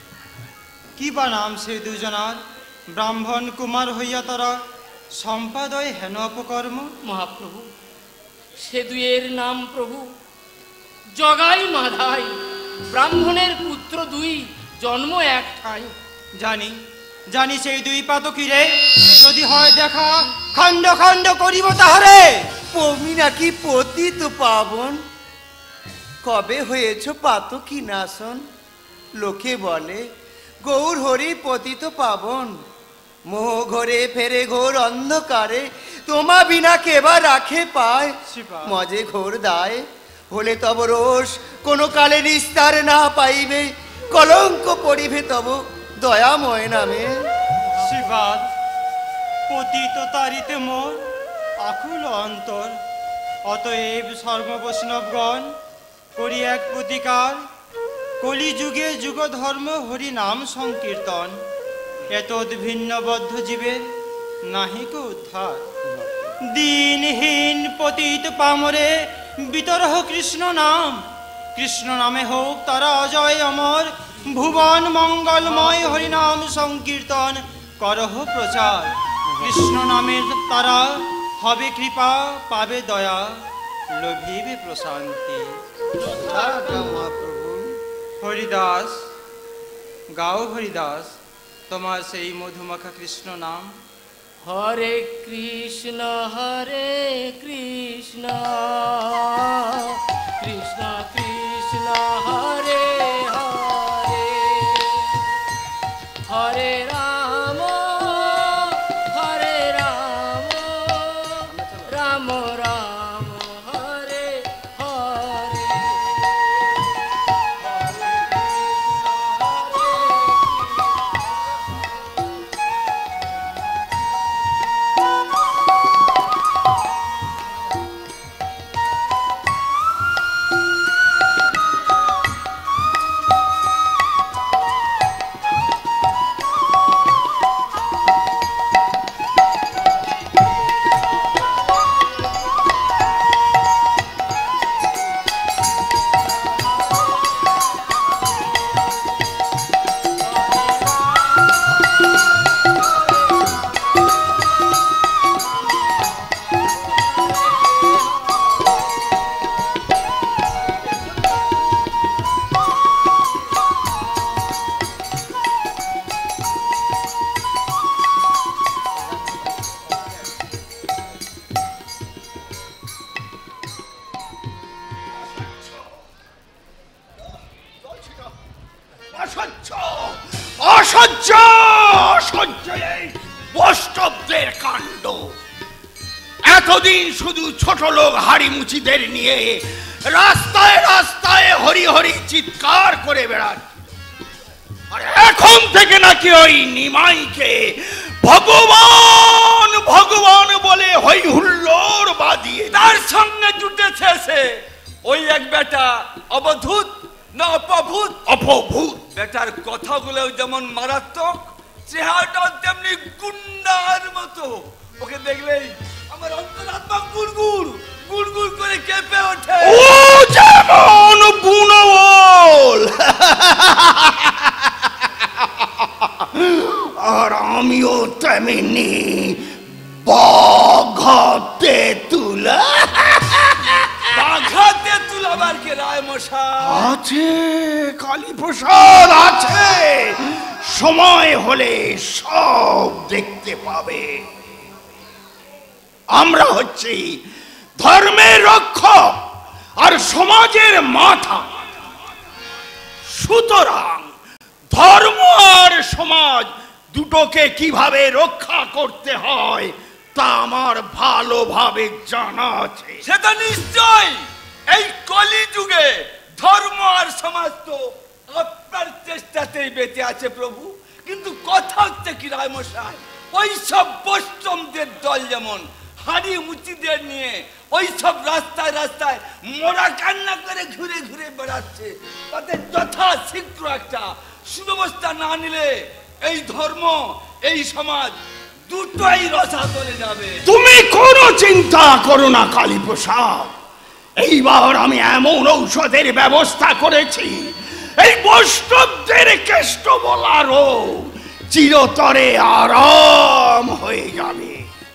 কি বা নাম সেই দুজনার? ব্রাহ্মণ কুমার হইয়া তারা সম্পাদয় হেন অপকর্ম। মহাপ্রভু, সে দুয়ের নাম প্রভু জগাই মাধাই, ব্রাহ্মণের পুত্র দুই, জন্ম এক ঠাই। জানি জানি সেই দুই পাতকি রে, যদি হয় দেখা খণ্ড খণ্ড করিব তাহারে। পমি নাকি পতিত পাবন? কবে হয়েছ পাতকি নাশন? লোকে বলে গৌর হরি পতিত পাবন। মোহ ঘরে ফেরে ঘোর অন্ধকারে, তোমা বিনা কেবা রাখে পায়। শিবা। মজে ঘোর দায় হলে তব রোষ কোনো কালে নিস্তার না পাইবে, কলঙ্ক পড়িবে তব দয়াময় নামে। শিবাদ পতিত তারিতে মোর আকুল অন্তর, অতএব সর্ববৈষ্ণবগণ করি এক প্রতিকার। কলিযুগে যুগ ধর্ম হরি নাম সংকীর্তন, এতদ ভিন্ন বদ্ধ জীবের নাহিক উদ্ধার। দিনহীন পতিত পামরে বিতরহ কৃষ্ণ নাম, কৃষ্ণ নামে হোক তারা অজয় অমর। ভুবন মঙ্গলময় হরিনাম সংকীর্তন করহ প্রচার। কৃষ্ণ নামের তারা হবে কৃপা, পাবে দয়া, লোভিবে প্রশান্তি। মহাপ্রভু, হরিদাস গাও হরিদাস, তোমার সেই মধুমাখা কৃষ্ণ নাম। হরে কৃষ্ণ কৃষ্ণ কৃষ্ণ হরে অসহ্য অসহ্য অসহ্য এই বৈষ্ণবদের কাণ্ড। এতদিন শুধু ছোট লোক হাড়ি মুচিদের নিয়ে রাস্তায় রাস্তায় হরি হরি চিৎকার করে বেড়াচ্ছে, আর এখন থেকে নাকি ওই নিমাইকে ভগবান ভগবান বলে হই হুল্লোড় বাদিয়ে তার সঙ্গে জুটেছে সে ওই এক বেটা অবধূত না অপভূত। অপভূত বেটার কথাগুলো যেমন মারাত্মক, চেহারাটাও তেমনি গুন্ডার মতো। ওকে দেখলেই আমার অন্তরাত্মা গুড়গুড় গুড়গুড় করে কেঁপে ওঠে। ও যেমন বুনবল আর আমিও তেমনি বাঘাতে তুলা। বাঘাতে তুলাবার কে রায় মশাই? আছে কালীপ্রসাদ আছে, সময় হলে সব দেখতে পাবে। আমরা হচ্ছি ধর্মের রক্ষক আর সমাজের মাথা, সুতরাং ধর্ম আর সমাজ দুটোকে কিভাবে রক্ষা করতে হয় তা আমার ভালোভাবে জানা আছে। সেটা নিশ্চয় এই কলি যুগে ধর্ম আর সমাজ তো আপনার চেষ্টাতেই বেঁচে আছে প্রভু। কিন্তু কথা হচ্ছে কি রায় মশাই, ওই সব বৈষ্ণবদের দল যেমন হাড়ি মুচিদের নিয়ে ওই সব রাস্তায় রাস্তায় মোরা কান্না করে ঘুরে ঘুরে বেড়াচ্ছে, তাদের যথা শীঘ্র একটা সুব্যবস্থা না নিলে এই ধর্ম এই সমাজ দুটোই রসাতলে যাবে। তুমি কোনো চিন্তা করো না কালীপ্রসাদ, এইবার আমি এমন ঔষধের ব্যবস্থা করেছি এই বৈষ্ণবদের কেষ্ট বলারও চিরতরে আরাম হয়ে যাবে।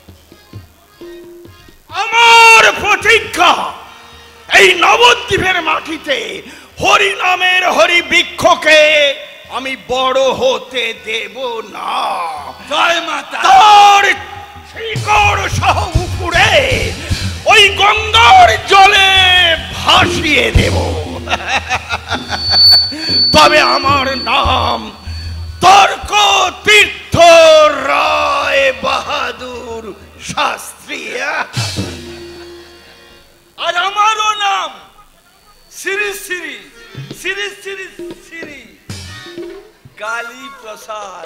আমার প্রতিজ্ঞা, এই নবদ্বীপের মাটিতে হরি নামের হরি বৃক্ষকে আমি বড় হতে দেব না। জয় মাতা। তার শিকড় সহ উপরে ওই গঙ্গার জলে ভাসিয়ে দেব। তবে আমার নাম তর্ক তীর্থ রায় বাহাদুর শাস্ত্রী, আর আমারও নাম শ্রী শ্রী শ্রী শ্রী শ্রী কালী প্রসাদ।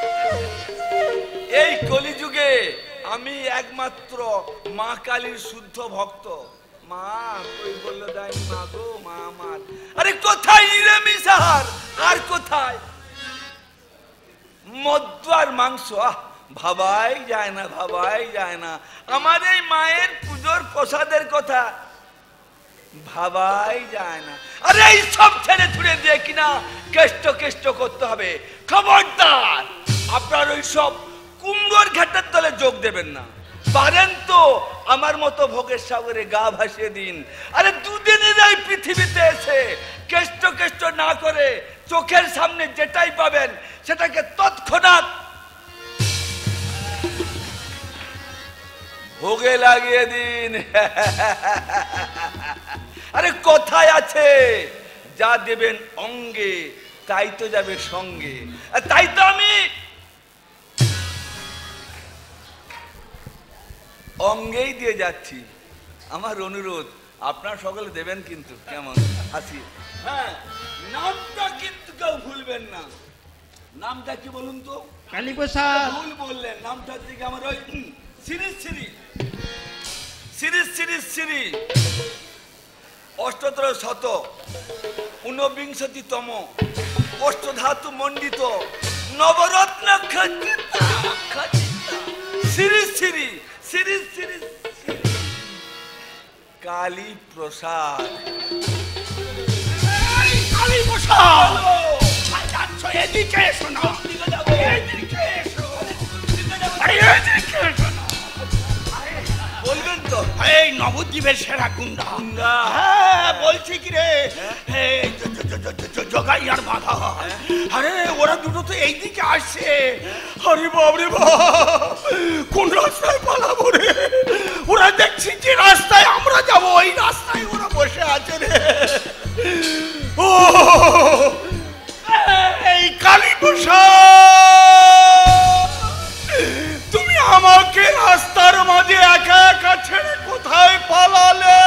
এই কলিযুগে আমি একমাত্র মা কালীর শুদ্ধ ভক্ত। মা কই বললো দেয় মা গো মা আমার। আরে কোথায় নিরামিষাহার আর কোথায় মদ্য আর মাংস? ভাবাই যায় না, ভাবাই যায় না। আমার এই মায়ের পুজোর প্রসাদের কথা ভাবাই যায় না। আরে এই সব ছেড়ে ছুড়ে দিয়ে কিনা কেষ্ট কেষ্ট করতে হবে। খবরদার আপনার ওই সব কুমড়োর ঘাটের দলে যোগ দেবেন না। পারেন তো আমার মতো ভোগের সাগরে গা ভাসিয়ে দিন। আরে দুদিনের এই পৃথিবীতে এসে কেষ্ট কেষ্ট না করে চোখের সামনে যেটাই পাবেন সেটাকে তৎক্ষণাৎ ভোগে লাগিয়ে দিন। আরে কোথায় আছে যা দেবেন অঙ্গে তাই তো যাবে সঙ্গে। তাই তো আমি অঙ্গেই দিয়ে যাচ্ছি। আমার অনুরোধ আপনারা সকলে দেবেন কিন্তু। কেমন আসি? হ্যাঁ, নামটা কিন্তু কেউ ভুলবেন না। নামটা কি বলুন তো? কালীপ্রসাদ। ভুল বললেন। নামটা থেকে আমার ওই শ্রী শ্রী শ্রী শ্রী শ্রী অষ্টতর শত ঊনবিংশতিতম অষ্টধাতু মণ্ডিত নবরত্ন শ্রী শ্রী শ্রী শ্রী কালী প্রসাদ। কালীপ্রসাদ এদিকে এসো না, এদিকে এসো, এদিকে এসো না। বলবেন তো? এই নবদ্বীপের সেরা গুন্ডা। গুন্ডা? হ্যাঁ, বলছি কি রে, জগাই আর বাধা। আরে ওরা দুটো তো এইদিকে আসছে। আরে বাবরে বাপ, কোন রাস্তায় পালাবো রে? ওরা দেখছি যে রাস্তায় আমরা যাব ওই রাস্তায় ওরা বসে আছে রে। ও তুমি আমাকে রাস্তার মাঝে একা একা ছেড়ে কোথায় পালালে?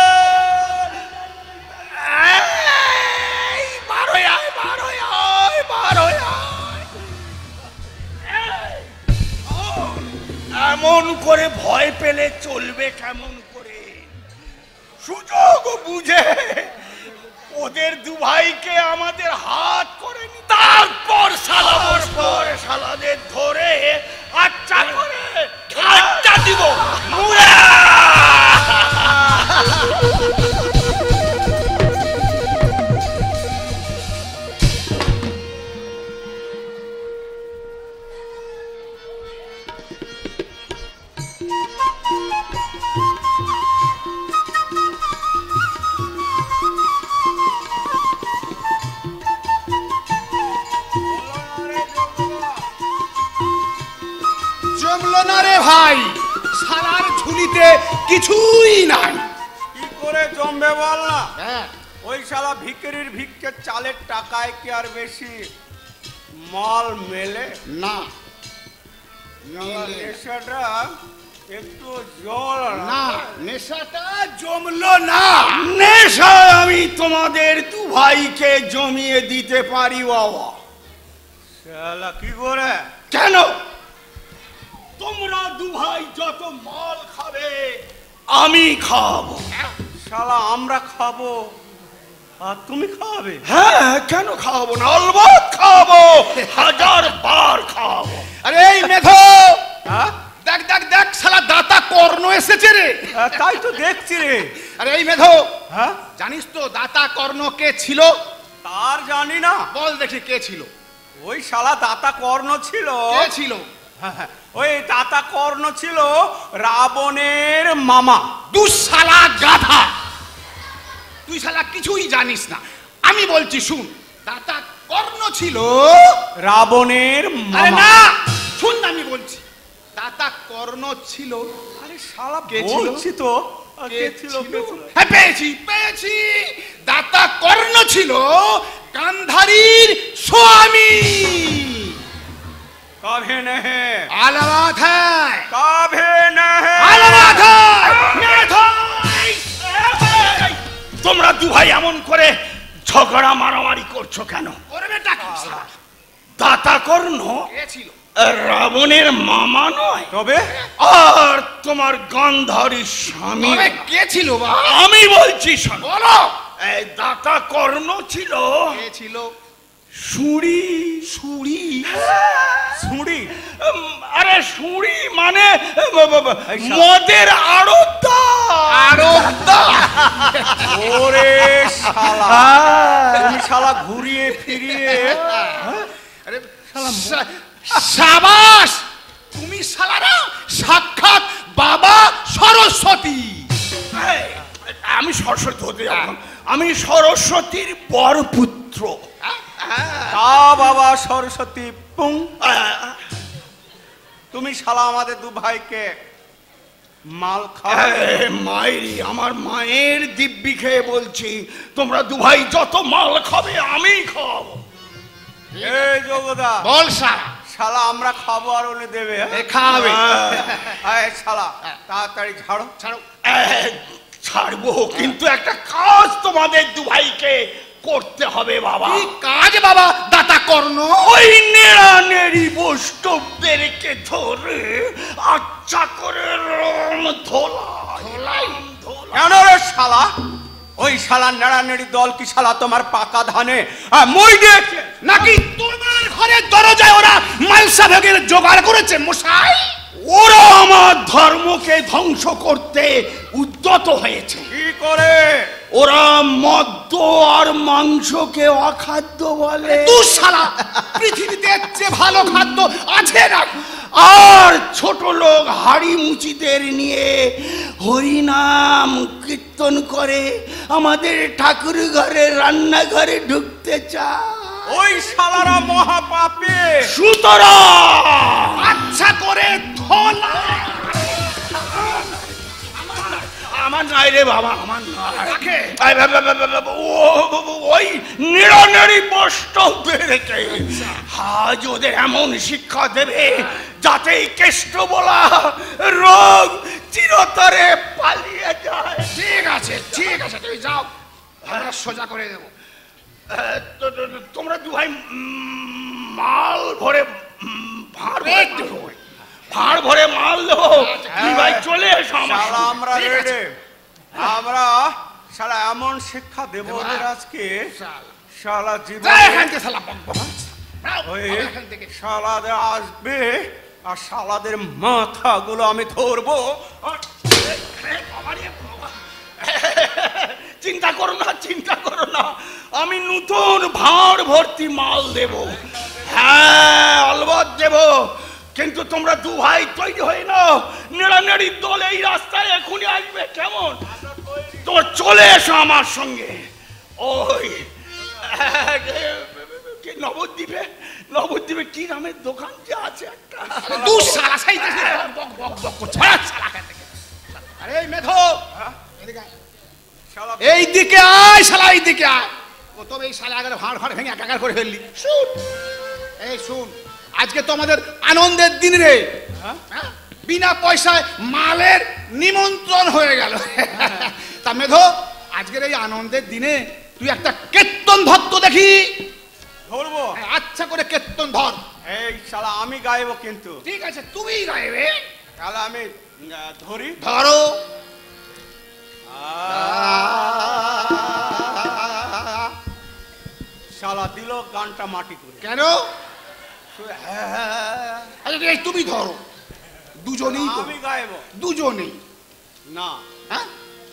এমন করে ভয় পেলে চলবে কেমন করে? সুযোগ বুঝে ওদের দু ভাইকে আমাদের হাত করে নি, তারপর শালাদের ধরে আচ্ছা করে আচ্ছা দিব। জমলো না রে ভাই, শালার ঝুলিতে কিছুই নাই। কি করে জমবে বল না? ওই শালা ভিখারির ভিক্ষের চালের টাকায় কি আর বেশি মাল মেলে না? নেশাটা একটু জল না, নেশাটা জমলো না। নেশা আমি তোমাদের দু ভাইকে জমিয়ে দিতে পারি বাবা। শালা কি করে? কেন? তোমরা দু ভাই যত মাল খাবে আমি খাবো। শালা আমরা খাবো আর তুমি খাবে? হ্যাঁ, কেন খাবো না? অলবৎ খাবো, 1000 বার খাবো। আরে এই মেধো, দেখ দেখ দেখ, শালা দাতা কর্ণ এসেছে রে। তাই তো দেখছি রে। আরে এই মেধো, হ্যাঁ জানিস তো দাতা কর্ণ কে ছিল? তার জানি না। বল দেখি কে ছিল? ওই শালা দাতা কর্ণ ছিল। কে ছিল? ওই দাতা কর্ণ ছিল রাবণের মামা। দুঃশালা গাধা, তুই শালা কিছুই জানিস না। আমি বলছি শুন, দাতা কর্ণ ছিল রাবণের আরে মামা। না, শুন না, আমি বলছি দাতা কর্ণ ছিল। আরে শালা কে ছিল? বলছি তো কে ছিল? হ্যাঁ, পেয়েছি পেয়েছি, দাতা কর্ণ ছিল গান্ধারীর স্বামী। কাভে নেহে আলাবাদ হ্যায়, কাভে নেহে আলাবাদ হ্যায়। তোমরা দু ভাই এমন করে ঝগড়া মারামারি করছো কেন? করবেটা কি শালা? দাতা কর্ণ কে ছিল? রাবণের মামা নয়, তবে আর তোমার গান্ধারীর স্বামী। তবে কে ছিল বা? আমি বলছি শোনো, বলো এই দাতা কর্ণ ছিল কে ছিল? সুড়ি। সুরি? ছুঁড়ি? আরে সুড়ি মানে এই শালা। মদের আড়তদার। আরবদা। ওরে শালা, তুমি শালা ঘুরিয়ে ফিরিয়ে আরে সাবাস, তুমি শালারা সাক্ষাৎ বাবা সরস্বতী। এই, আমি সরস্বতী হতে যাব না। আমি সরস্বতীর বর পুত্র। তা বাবা সরস্বতী পুং। তুমি শালা আমাদের দু ভাইকে মাল খাবে। মায়েরই, আমার মায়ের দিব্যি খেয়ে বলছি, তোমরা দু ভাই যত মাল খাবে আমি খাওয়াবো। এই যোগদা, বল শালা। শালা আমরা খাবো আর ওনে দেবে। এ খাবে। এই শালা তাড়াতাড়ি ঝাড়ো। ছাড়ো। ছাড়বো, কিন্তু একটা কাজ তোমাদের দু ভাইকে করতে হবে বাবা। কি কাজ বাবা দাতা কর্ণ? ওই নেড়ানেড়ি বৈষ্ণবদেরকে ধরে আচ্ছা করে রং ধোলাই। কেন রে শালা? ওই শালা নেড়ানেড়ি দল কি শালা তোমার পাকা ধানে মই দিয়েছে নাকি তোমার ঘরের দরজায় ওরা মালসা ভোগের জোগাড় করেছে মশাই? ওরা আমার ধর্মকে ধ্বংস করতে উদ্যত হয়েছে। কি করে? ওরা মদ্য আর মাংসকে অখাদ্য বলে। তুই শালা, পৃথিবীতে এর চেয়ে ভালো খাদ্য আছে না? আর ছোট লোক হাড়ি মুচিদের নিয়ে হরিনাম কীর্তন করে আমাদের ঠাকুর ঘরে রান্নাঘরে ঢুকতে চায়। ওই শালারা মহাপাপী। সুতরাং আচ্ছা করে ধোলা। আমার নাই রে বাবা, আমার নাই। ওই নিড়ানেড়ি বৈষ্ণবদেরকে আজ ওদের এমন শিক্ষা দেবে যাতে এই কেষ্ট বলা রোগ চিরতরে পালিয়ে যায়। ঠিক আছে ঠিক আছে, তুমি যাও, আমরা সোজা করে দেবো। তোমরা দু ভাই মাল ভরে ভাঁড় ভরে মাল দেবো। দুই ভাই চলে এসো আমার শালা সঙ্গে। আমরা রেডি। আমরা শালা এমন শিক্ষা দেব ওদের আজকে, শালা জীবন এখান থেকে শালা বক বক। ওই এখান থেকে শালাদের আসবে আর শালাদের মাথাগুলো আমি ধরবো। চিন্তা করো না, চিন্তা করো না, আমি নতুন ভাঁড় ভর্তি মাল দেব। হ্যাঁ অলবৎ দেব, কিন্তু তোমরা দু ভাই তৈরি হয়ে নাও। নেড়ানেড়ির দল এই রাস্তায় এখনই আসবে, কেমন? তোমরা চলে এসো আমার সঙ্গে। ওই নবদ্বীপে কি নামের দোকান যে আছে একটা, দু শালা সাইতেছে বক বক বক করছে। শালা এখান থেকে। আরে মেধো, এদিকে আয়। শালা এই দিকে আয় শালা, এই দিকে আয়। ও তবে এই শালা আগে ভাঁড় ভাঁড় ভেঙে একাকার করে ফেললি। শুন, এই শুন, আজকে তো আমাদের আনন্দের দিন রে। হ্যাঁ? বিনা পয়সায় মালের নিমন্ত্রণ হয়ে গেল। তা মেধো, আজকের এই আনন্দের দিনে তুই একটা কীর্তন ধর তো দেখি। ধরবো? আচ্ছা করে কীর্তন ধর। এই শালা আমি গাইবো কিন্তু। ঠিক আছে, তুমিই গাইবে। তাহলে আমি ধরি। ধরো। শালা দিল গানটা মাটি করে। কেন? আচ্ছা এই তুমি ধরো, দুজনেই তো। আমি গাইবো। দুজনেই না, হ্যাঁ?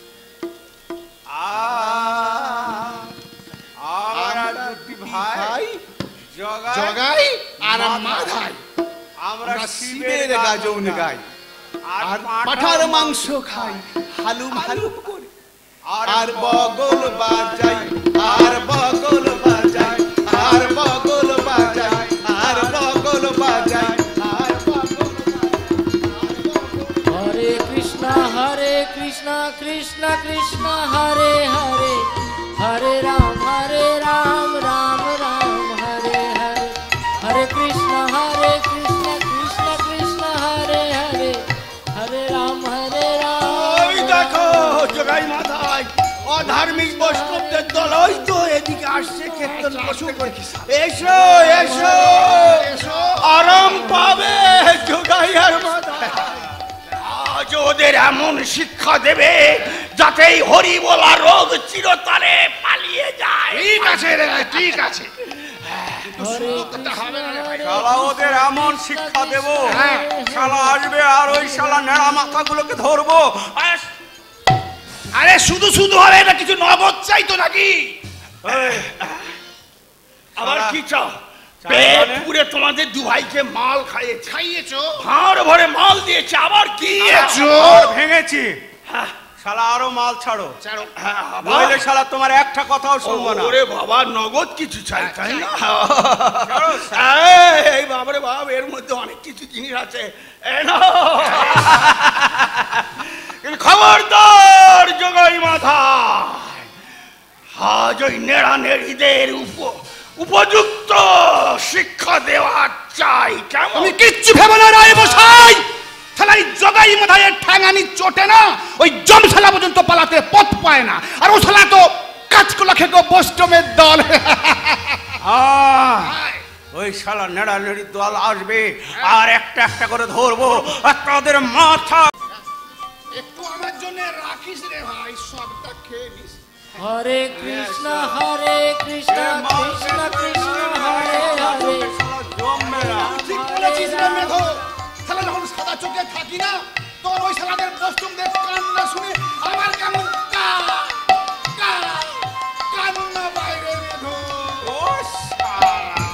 আমরা দুটি ভাই জগাই জগাই আর মাধাই আমরা আমরা শিবের শিবের গাজন গাই, আর পাঠার মাংস খাই হালুম হালুম করে, আর বগল বাজাই, আর বগল বাজাই, আর বগল বাজাই, আর বগল বাজাই, আর বগল হরে কৃষ্ণ কৃষ্ণ কৃষ্ণ হরে হরে, হরে রাম রাম রাম হরে হরে, হরে কৃষ্ণ কৃষ্ণ কৃষ্ণ হরে হরে, হরে রাম ওই দেখো জগাই মাথায় অধার্মিক বৈষ্ণবদের দল ওই তো এদিকে আসছে কীর্তন করতে। এসো এসো, আরাম পাবে জগাই আর মাথায়। আজ ওদের এমন শিক্ষা দেবে যাতে এই হরি বলা রোগ চিরতরে পালিয়ে যায়। ঠিক আছে রে, ঠিক আছে। শালা ওদের এমন শিক্ষা দেব, শালা আসবে আর ওই শালা নেড়া মাথাগুলোকে ধরবো। আরে শুধু শুধু হবে না, কিছু নগদ চাইতো নাকি? আবার কি চাও? পেট পুরে তোমাদের দু ভাইকে মাল খাইয়েছে, খাইয়েছো, ভাঁড় ভরে মাল দিয়েছে, আবার কি? ভেঙেছি। শালা আরো মাল ছাড়ো, ছাড়ো। নইলে শালা তোমার একটা কথাও শুনবো না। ওরে বাবা, নগদ কিছু চাই তাই না? এই বাবারে বাপ, এর মধ্যে অনেক কিছু জিনিস আছে। খবরদার জগাই মাথা, আজ ওই নেড়া নেড়িদের উপযুক্ত শিক্ষা দেওয়া চাই, কেমন? তুমি কিচ্ছু ভেবো না রায় মশাই, শালাই জগাই মাথায় ঠ্যাঙানি চটে না, ওই জমশালা পর্যন্ত পালাতে পথ পায় না, আর ও শালা তো কাঁচকলা খেকো বৈষ্ণবের দল। ওই শালা নেড়া নেড়ি দল আসবে আর একটা একটা করে ধরবো আর তাদের মাথা। একটু আমার জন্য রাখিস রে ভাই, সবটা খেয়ে নিস। হরে কৃষ্ণ কৃষ্ণ কৃষ্ণ হরে হরে, জমবে না। ঠিক বলেছিস রে মেঘো, শালা যখন সাদা চোখে থাকি না, তোর ওই শালাদের বৈষ্ণবদের কান্না শুনে আমার কেমন কান্না বাইরে মেঘো। ও শালা।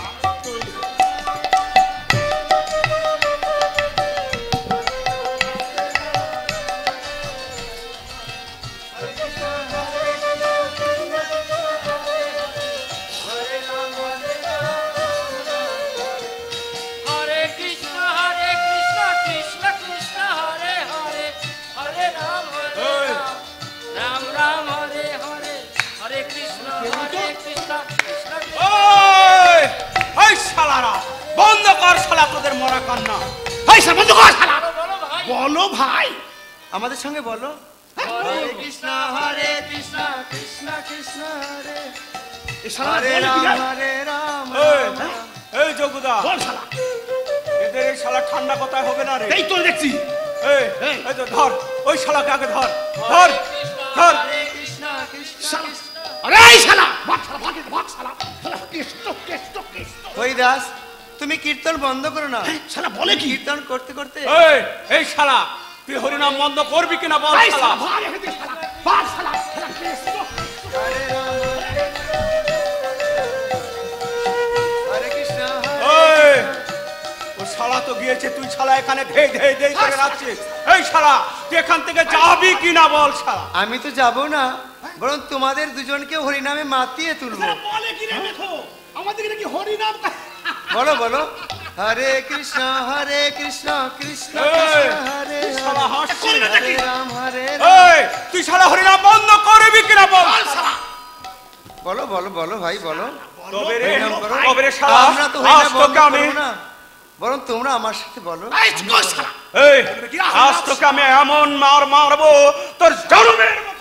হরে কৃষ্ণ কৃষ্ণ কৃষ্ণ হরে হরে, হরে রাম রাম শালারা, বন্ধ কর শালা তোদের মরা কান্না। এই শালা বন্ধ কর শালা। বলো ভাই, আমাদের সঙ্গে বলো, হরে কৃষ্ণ কৃষ্ণ কৃষ্ণ হরে এই শালা হরে বলে কি রাম রে? হরে রাম। এই যোগুদা, বল শালা। এদের এই শালা ঠান্ডা কথায় হবে না রে। এই তো দেখছি। এই এই তো ধর, ওই শালাকে আগে ধর, ধর ধর। হরে কৃষ্ণ কৃষ্ণ শালা। কৃষ্ণ। আরে এই শালা ভাগ শালা, ভাগ ভাগ শালা। শালা কৃষ্ণ কৃষ্ণ কৃষ্ণ। হরিদাস, তুমি কীর্তন বন্ধ করো না। শালা বলে কি? কীর্তন করতে করতে এই শালা, তুই হরিনাম বন্ধ করবি কিনা বল এই শালা। শালা ভাগ এখান থেকে শালা। ভাগ শালা। শালা কৃষ্ণ। হরে রাম হরে কৃষ্ণ এই, ও শালা তো গিয়েছে, তুই শালা এখানে ধেই ধেই ধেই করে রাখছিস। এই শালা, তুই এখান থেকে যাবি কিনা বল শালা। আমি তো যাব না, বরং তোমাদের দুজনকে হরিনামে মাতিয়ে তুলবো। শালা বলে কি রে দেখো? আমাদের নাকি হরি নাম। বলো বলো, হরে কৃষ্ণ কৃষ্ণ কৃষ্ণ এই, হরে তুই শালা হাসছিস। হরে রাম হরে রাম। এই, তুই শালা হরিনাম বন্ধ করবি কিনা বল শালা। বলো বলো বলো ভাই বলো, তবে রে, হরিনাম করো। তবে রে শালা, আমরা তো হরিনাম আজ বন্ধ তোকে আমি, করবো না, বরং তোমরা আমার সাথে বলো। এই কর শালা। এই, আজ তোকে আমি এমন মার মারবো তোর জন্মের মতো।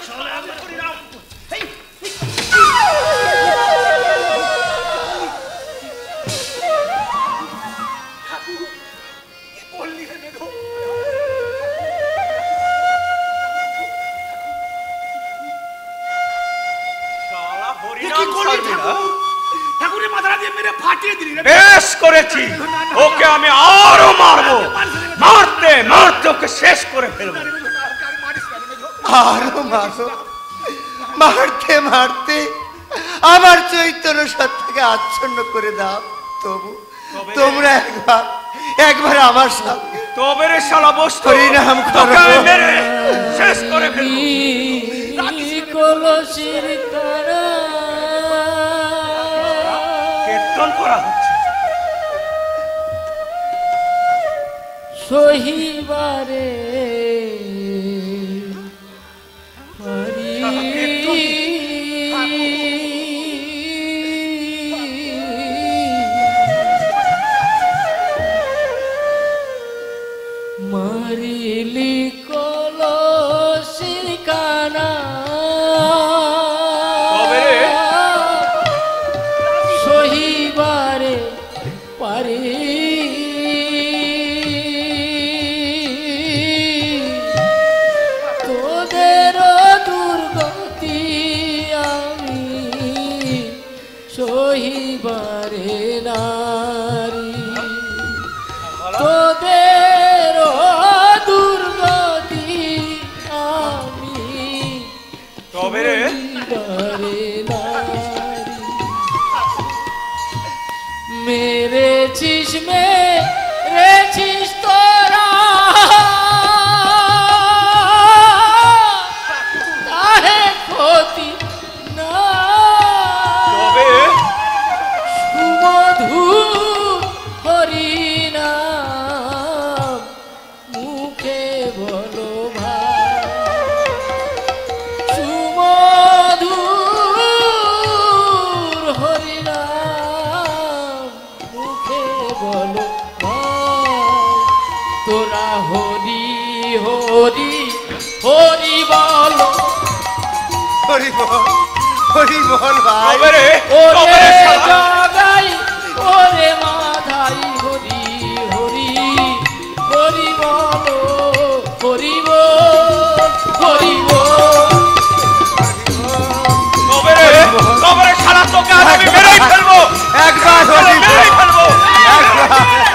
শালা হরিনাম ছাড়বি না? ঠাকুরের মাথাটা দিয়ে মেরে ফাটিয়ে দিলি রে। বেশ করেছি, ওকে আমি আরো মারবো, মারতে মারতে ওকে শেষ করে ফেলবো। আরো মারো, মারতে মারতে আমার চৈতন্য সত্তাকে আচ্ছন্ন করে দাও। তবু তোমরা একবার আমার সাথে তবে রে শালা বস্তু, হরিনাম করো। তোকে আমি মেরে শেষ করে ফেলবো। কলসির তারা কীর্তন করা হচ্ছে। সহিবারে হরি মারিলি কলসির কানা তবে রে, সহিবারে পারি তোদের দুর্গতি আমি সহিবারে নারী, তোদের দুর্গতি আমি তবে রে, সহিবারে নারী। মেরেছিস মেরেছিস তোরা তাহে ক্ষতি না, তবে সুমধু হরিনাম মুখে বলো ভাই, সুমধুর হরিনাম মুখে বলো ভাই, তোরা হরি হরি হরি বলো, হরি বল, হরি বল ভাই। তবে রে, তবে ওরে রে শালা। জগাই ওরে মাধাই হরি হরি হরি বলো, হরি বল হরি বল। তবে রে, তবে রে শালা, তোকে আজ আমি মেরেই ফেলবো। একবার হরি বল, মেরেই ফেলবো। একবার।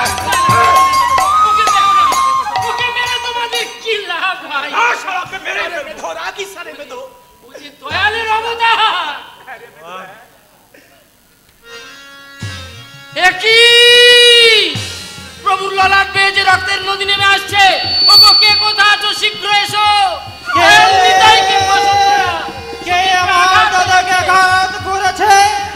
ওকে মেরে তোমাদের কি লাভ ভাই? আর শালাকে মেরেই ফেলবো। ধরা কি সারে বেদো? বুঝি দয়ালের অবদান। একই প্রভুর ললাট বেয়ে যে রক্তের নদী নেমে আসছে, ওগো কে কোথা আছো শীঘ্র এসো। কে নিতাই কে বসন্তরা, কে আমার দাদাকে আঘাত করেছে?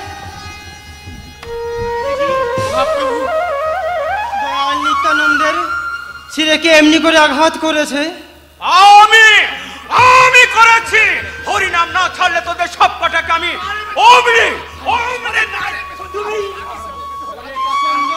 মহাপ্রভু দয়াল নিত্যানন্দের ছেলেকে এমনি করে আঘাত করেছে? আমি করেছি। হরিনাম না ছাড়লে তোদের সব কটাকে আমি অমনি অমনি প্রচন্ড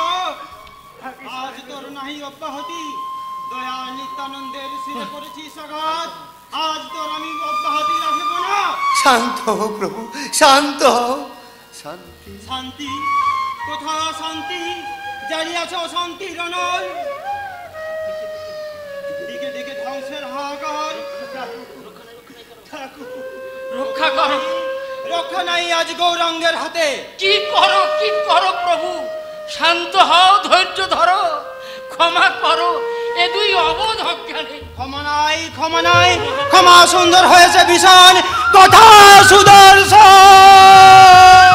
অব্যাহতি দয়াল নিত্যানন্দের শিরে করেছি সগাত, আজ তোর আমি অব্যাহতি রাখব না। শান্ত হও প্রভু, শান্ত হও। শান্তি শান্তি কোথা শান্তি, জানিয়াছ শান্তির অনল, দিকে দিকে ধ্বংসের হাহাকার। রক্ষা করো, রক্ষা নাই আজ গৌরাঙ্গের হাতে। কি করো প্রভু, শান্ত হও, ধৈর্য ধরো, ক্ষমা করো এ দুই অবোধ অজ্ঞানে। ক্ষমা নাই, ক্ষমা নাই, ক্ষমা সুন্দর হয়েছে ভীষণ, কথা সুদর্শন।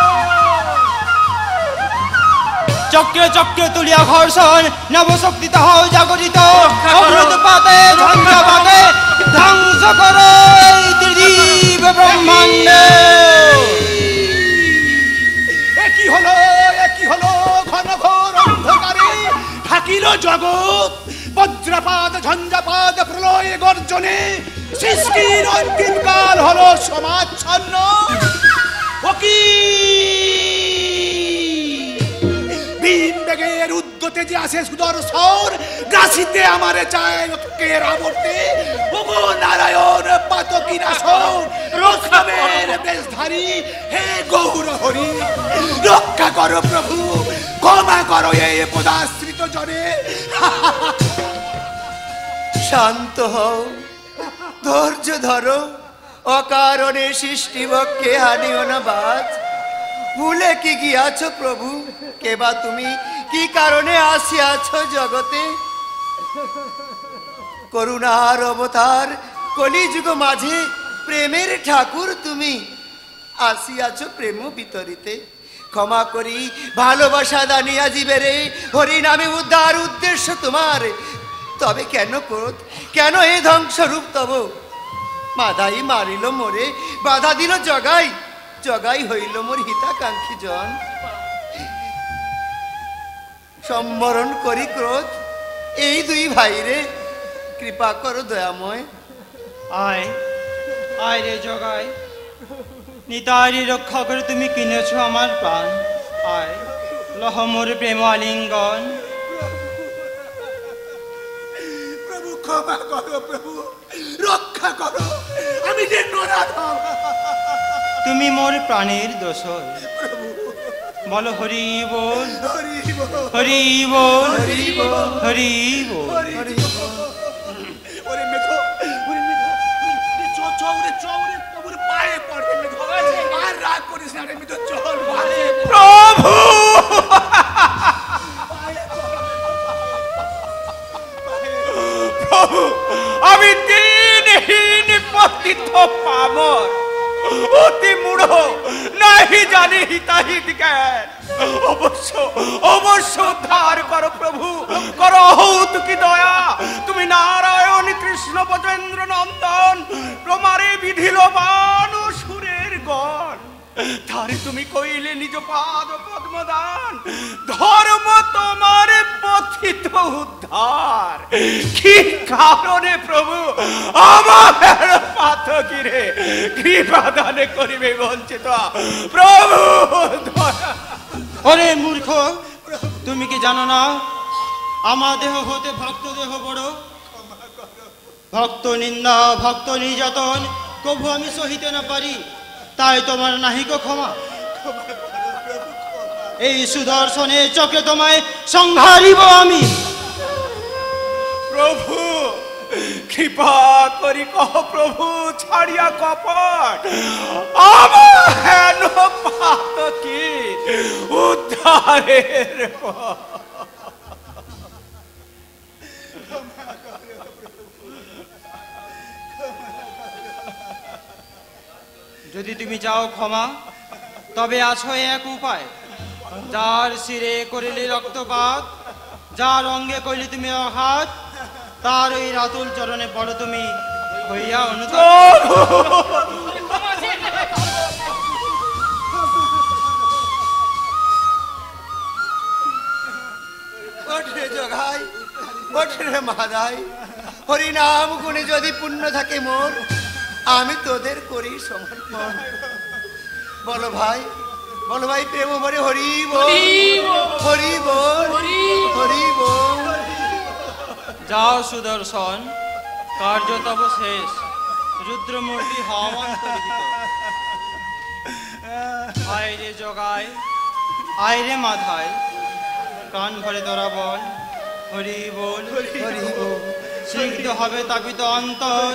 চক্রে চক্রে তুলিয়া ঘর্ষণ, নবশক্তি তাহাও জাগরিত, অমৃত পাতে ঝঞ্ঝা পাতে ধ্বংস করো এই ত্রিদীপ ব্রহ্মাণ্ড। একই হলো ঘন ঘোর অন্ধকারে থাকিল জগৎ, বজ্রপাত ঝঞ্ঝাপাত প্রলয় গর্জনে সৃষ্টির অন্তিম কাল হলো সমাচ্ছন্ন। ভীম বেগের উদ্যতে যে আসে সুদর্শন, গ্রাসিতে আমারে চায় লোকের আবর্তে। ওগো নারায়ণ পাতকি নাশন, রক্ষামের বেশধারী হে গৌর হরি, রক্ষা করো প্রভু, ক্ষমা করো এই পদাশ্রিত জনে। শান্ত হও, ধৈর্য ধরো, অকারণে সৃষ্টিবক্ষে হানিও না বাজ। ভুলে কি গিয়াছ প্রভু, কেবা তুমি কি কারণে আসিয়াছ জগতে? করুণার অবতার কলিযুগ মাঝে প্রেমের ঠাকুর তুমি, আসিয়াছ প্রেম বিতরিতে। ক্ষমা করি ভালোবাসা দানিয়া জীবেরে, হরি নামে উদ্ধার উদ্দেশ্য তোমার। তবে কেন ক্রোধ, কেন এ ধ্বংসরূপ তব? মাদাই মারিল মোরে, বাধা দিল জগাই, জগাই হইল মোর হিতাকাঙ্ক্ষী জন। সম্বরণ করি ক্রোধ এই দুই ভাইরে, কৃপা করো দয়াময়। আয় আয় রে জগাই, নিতারি রক্ষা করে তুমি কিনেছো আমার প্রাণ। আয় লহ মোর প্রেম আলিঙ্গন। প্রভু ক্ষমা করো, প্রভু রক্ষা করো, আমি যে নরাধম। তুমি মোর প্রাণের দোষর, বলো হরি বল, হরি বল, হরি বল, হরি বল, হরি বল। হরি বল। ওরে মেঘো, ওরে মেঘো, চৌরে প্রভুর পায়ে পড়ে মেঘো। আর রাগ করিস না রে মেঘো, চল পায়ে পড়। প্রভু প্রভু, আমি দিনহীন পতিত পামর, অতি মূঢ়, নাহি জানি হিতাহিত জ্ঞান। অবশ্য উদ্ধার করো প্রভু, করো অহৌতুকি দয়া। তুমি নারায়ণ কৃষ্ণ ব্রজেন্দ্র নন্দন, তোমারে বিধিল বান সুরের গণ। তারে তুমি কইলে নিজ পাদ পদ্মদান, ধর্ম তোমার পথিত উদ্ধার। কি কারণে প্রভু আমার পাতকিরে কৃপা দানে করিবে বঞ্চিত? প্রভু ওরে মূর্খ, তুমি কি জানো না আমার দেহ হতে ভক্ত দেহ বড়? ভক্ত নিন্দা, ভক্ত নির্যাতন কভু আমি সহিতে না পারি, তাই তোমার নাহিক ক্ষমা। এই সুদর্শনের চোখে তোমায় সংহারিব আমি। প্রভু কৃপা করি কহ প্রভু, ছাড়িয়া কপট আমার হেন পাতকি উদ্ধারের পথ। যদি তুমি চাও ক্ষমা, তবে আছো এক উপায়। যার শিরে করিলে রক্তপাত, যার অঙ্গে করিলে তুমি আঘাত, তার ওই রাতুল চরণে পড়ো তুমি হইয়া অনুতাপ। ওঠ রে জগাই, ওঠ রে মাদাই, হরি নাম গুণে যদি পুণ্য থাকে মোর, আমি তোদের করি সমর্পণ। বলো ভাই, বলো ভাই, প্রেম ভরে হরি বল, হরি বল, হরি বল। যাও সুদর্শন, কার্য তব শেষ, রুদ্রমূর্তি হও অন্তর্হিত। আয়রে জগায়, আয়রে মাধায়, কান ভরে তোরা বল হরি বল, হরি বল। সিদ্ধ হবে তাপিত অন্তর,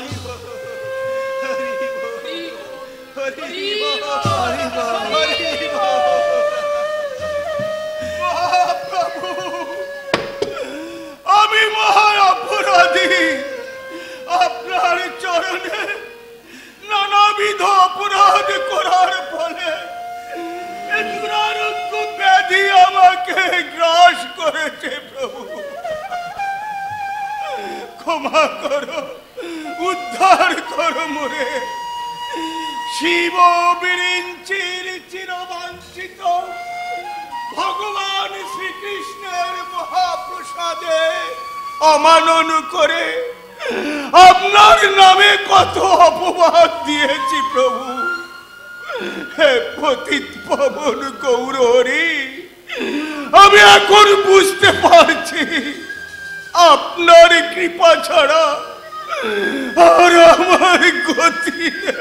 আমি মহা অপরাধী, আপনার চরণে নানাবিধ অপরাধ করার ফলে দুরারোগ্য ব্যাধি আমাকে গ্রাস করেছে। প্রভু ক্ষমা করো, উদ্ধার করো মোরে। শিব বিরিঞ্চির চিরবাঞ্ছিত ভগবান শ্রীকৃষ্ণের মহাপ্রসাদে অমানন করে আপনার নামে কত অপবাদ দিয়েছি প্রভু। হে পতিত পাবন গৌরহরি, আমি এখন বুঝতে পারছি আপনার কৃপা ছাড়া আর আমার গতি নেই।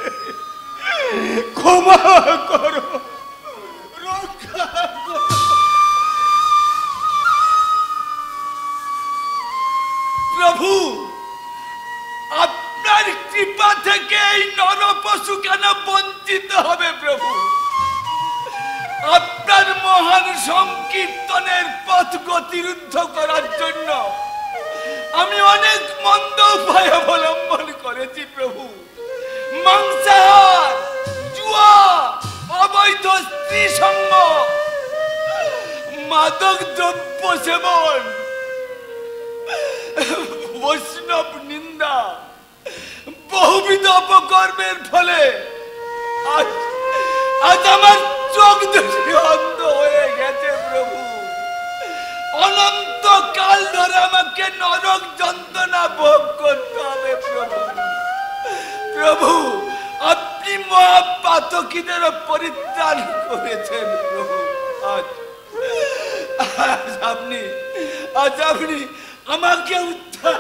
ক্ষমা করো, রক্ষা করো। প্রভু, আপনার কৃপা থেকে এই নরপশু কেন বঞ্চিত হবে প্রভু? আপনার মহান সংকীর্তনের পথ গতিরুদ্ধ করার জন্য আমি অনেক মন্দ উপায় অবলম্বন করেছি প্রভু। মাংসাহার, জুয়া, অবৈধ স্ত্রী সঙ্গ, মাদক দ্রব্য সেবন, বৈষ্ণব নিন্দা, বহুবিধ অপকর্মের ফলে আজ আমার চোখ দুটি অন্ধ হয়ে গেছে প্রভু। অনন্ত কাল ধরে আমাকে নরক যন্ত্রণা ভোগ করতে হবে প্রভু। প্রভু, আপনি মহাপাতকীদের পরিত্রাণ করেছেন প্রভু। আজ আপনি আমাকে উদ্ধার।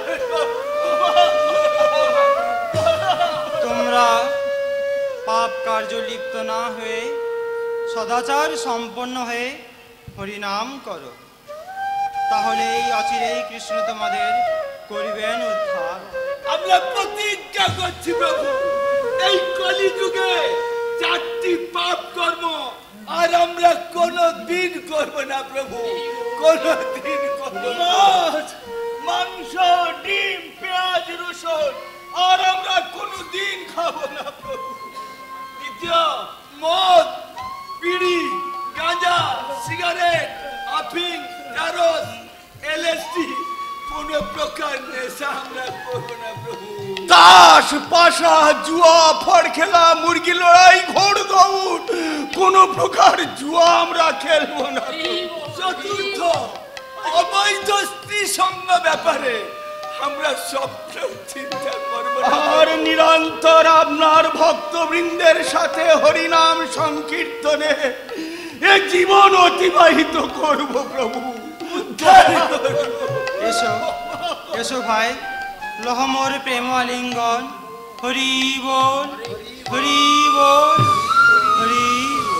তোমরা পাপ কার্য লিপ্ত না হয়ে সদাচার সম্পন্ন হয়ে হরিনাম করো, তাহলে এই অচিরেই কৃষ্ণ তোমাদের করিবেন উদ্ধার। আমরা প্রতিজ্ঞা করছি প্রভু, এই কলিযুগে 4টি পাপ কর্ম আর আমরা কোনদিন করব না প্রভু, কোনদিন করব না। মাংস, ডিম, পেঁয়াজ, রসুন আর আমরা কোনদিন খাবো না প্রভু। দ্বিতীয়, মদ, বিড়ি, গাঁজা, সিগারেট, আফিং, চারস, এলএসডি কোন প্রকার নেশা আমরা করবো না প্রভু। তাস, পাশা, জুয়া, ফড় খেলা, মুরগি লড়াই, ঘোড় দৌড় কোন প্রকার জুয়া আমরা খেলবো না। চতুর্থ, অবৈধ স্ত্রী সঙ্গ ব্যাপারে আমরা স্বপ্ন চিন্তা করবো না। আর নিরন্তর আপনার ভক্তবৃন্দের সাথে হরিনাম সংকীর্তনে এ জীবন অতিবাহিত করব প্রভু। উদ্ধার করো। এসো এসো ভাই, লহ মোর প্রেম আলিঙ্গন, হরি বল, হরি বল, হরি বল।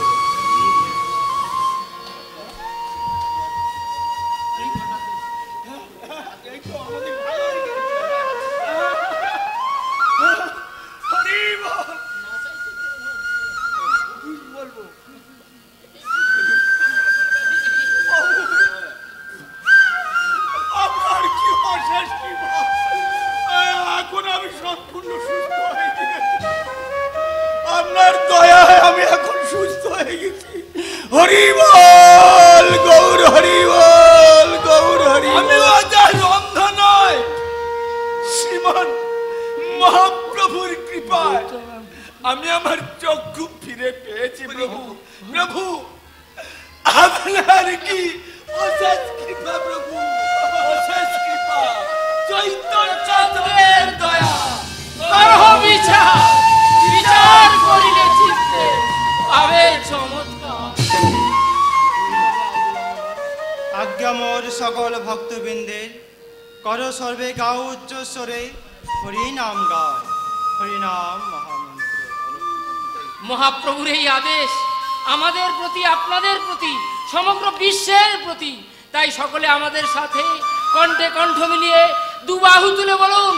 হরি বল। আপনার কি অশেষ কৃপা, এখন আমি সম্পূর্ণ সুস্থ হয়ে গেছি। আপনার দয়ায় আমি এখন সুস্থ হয়ে গেছি। হরি বল, গৌর হরি বল, গৌর হরি বল। আমি আজ আর অন্ধ নয়, শ্রীমান মহাপ্রভুর কৃপায় আমি আমার চক্ষু ফিরে পেয়েছি প্রভু। প্রভু, আপনার কি অশেষ কৃপা প্রভু, অশেষ কৃপা। চৈতন্যের দয়া করহ বিচার, বিচার করিলে চিত্তে পাবে চমৎকার। আজ্ঞা মোর সকল ভক্তবৃন্দের, কর সর্বে গাও উচ্চ স্বরে হরিনাম গায়, হরিনাম মহামন্ত্র। মহাপ্রভুর এই আদেশ আমাদের প্রতি, আপনাদের প্রতি, সমগ্র বিশ্বের প্রতি। তাই সকলে আমাদের সাথে কণ্ঠে কণ্ঠ মিলিয়ে দুবাহু তুলে বলুন,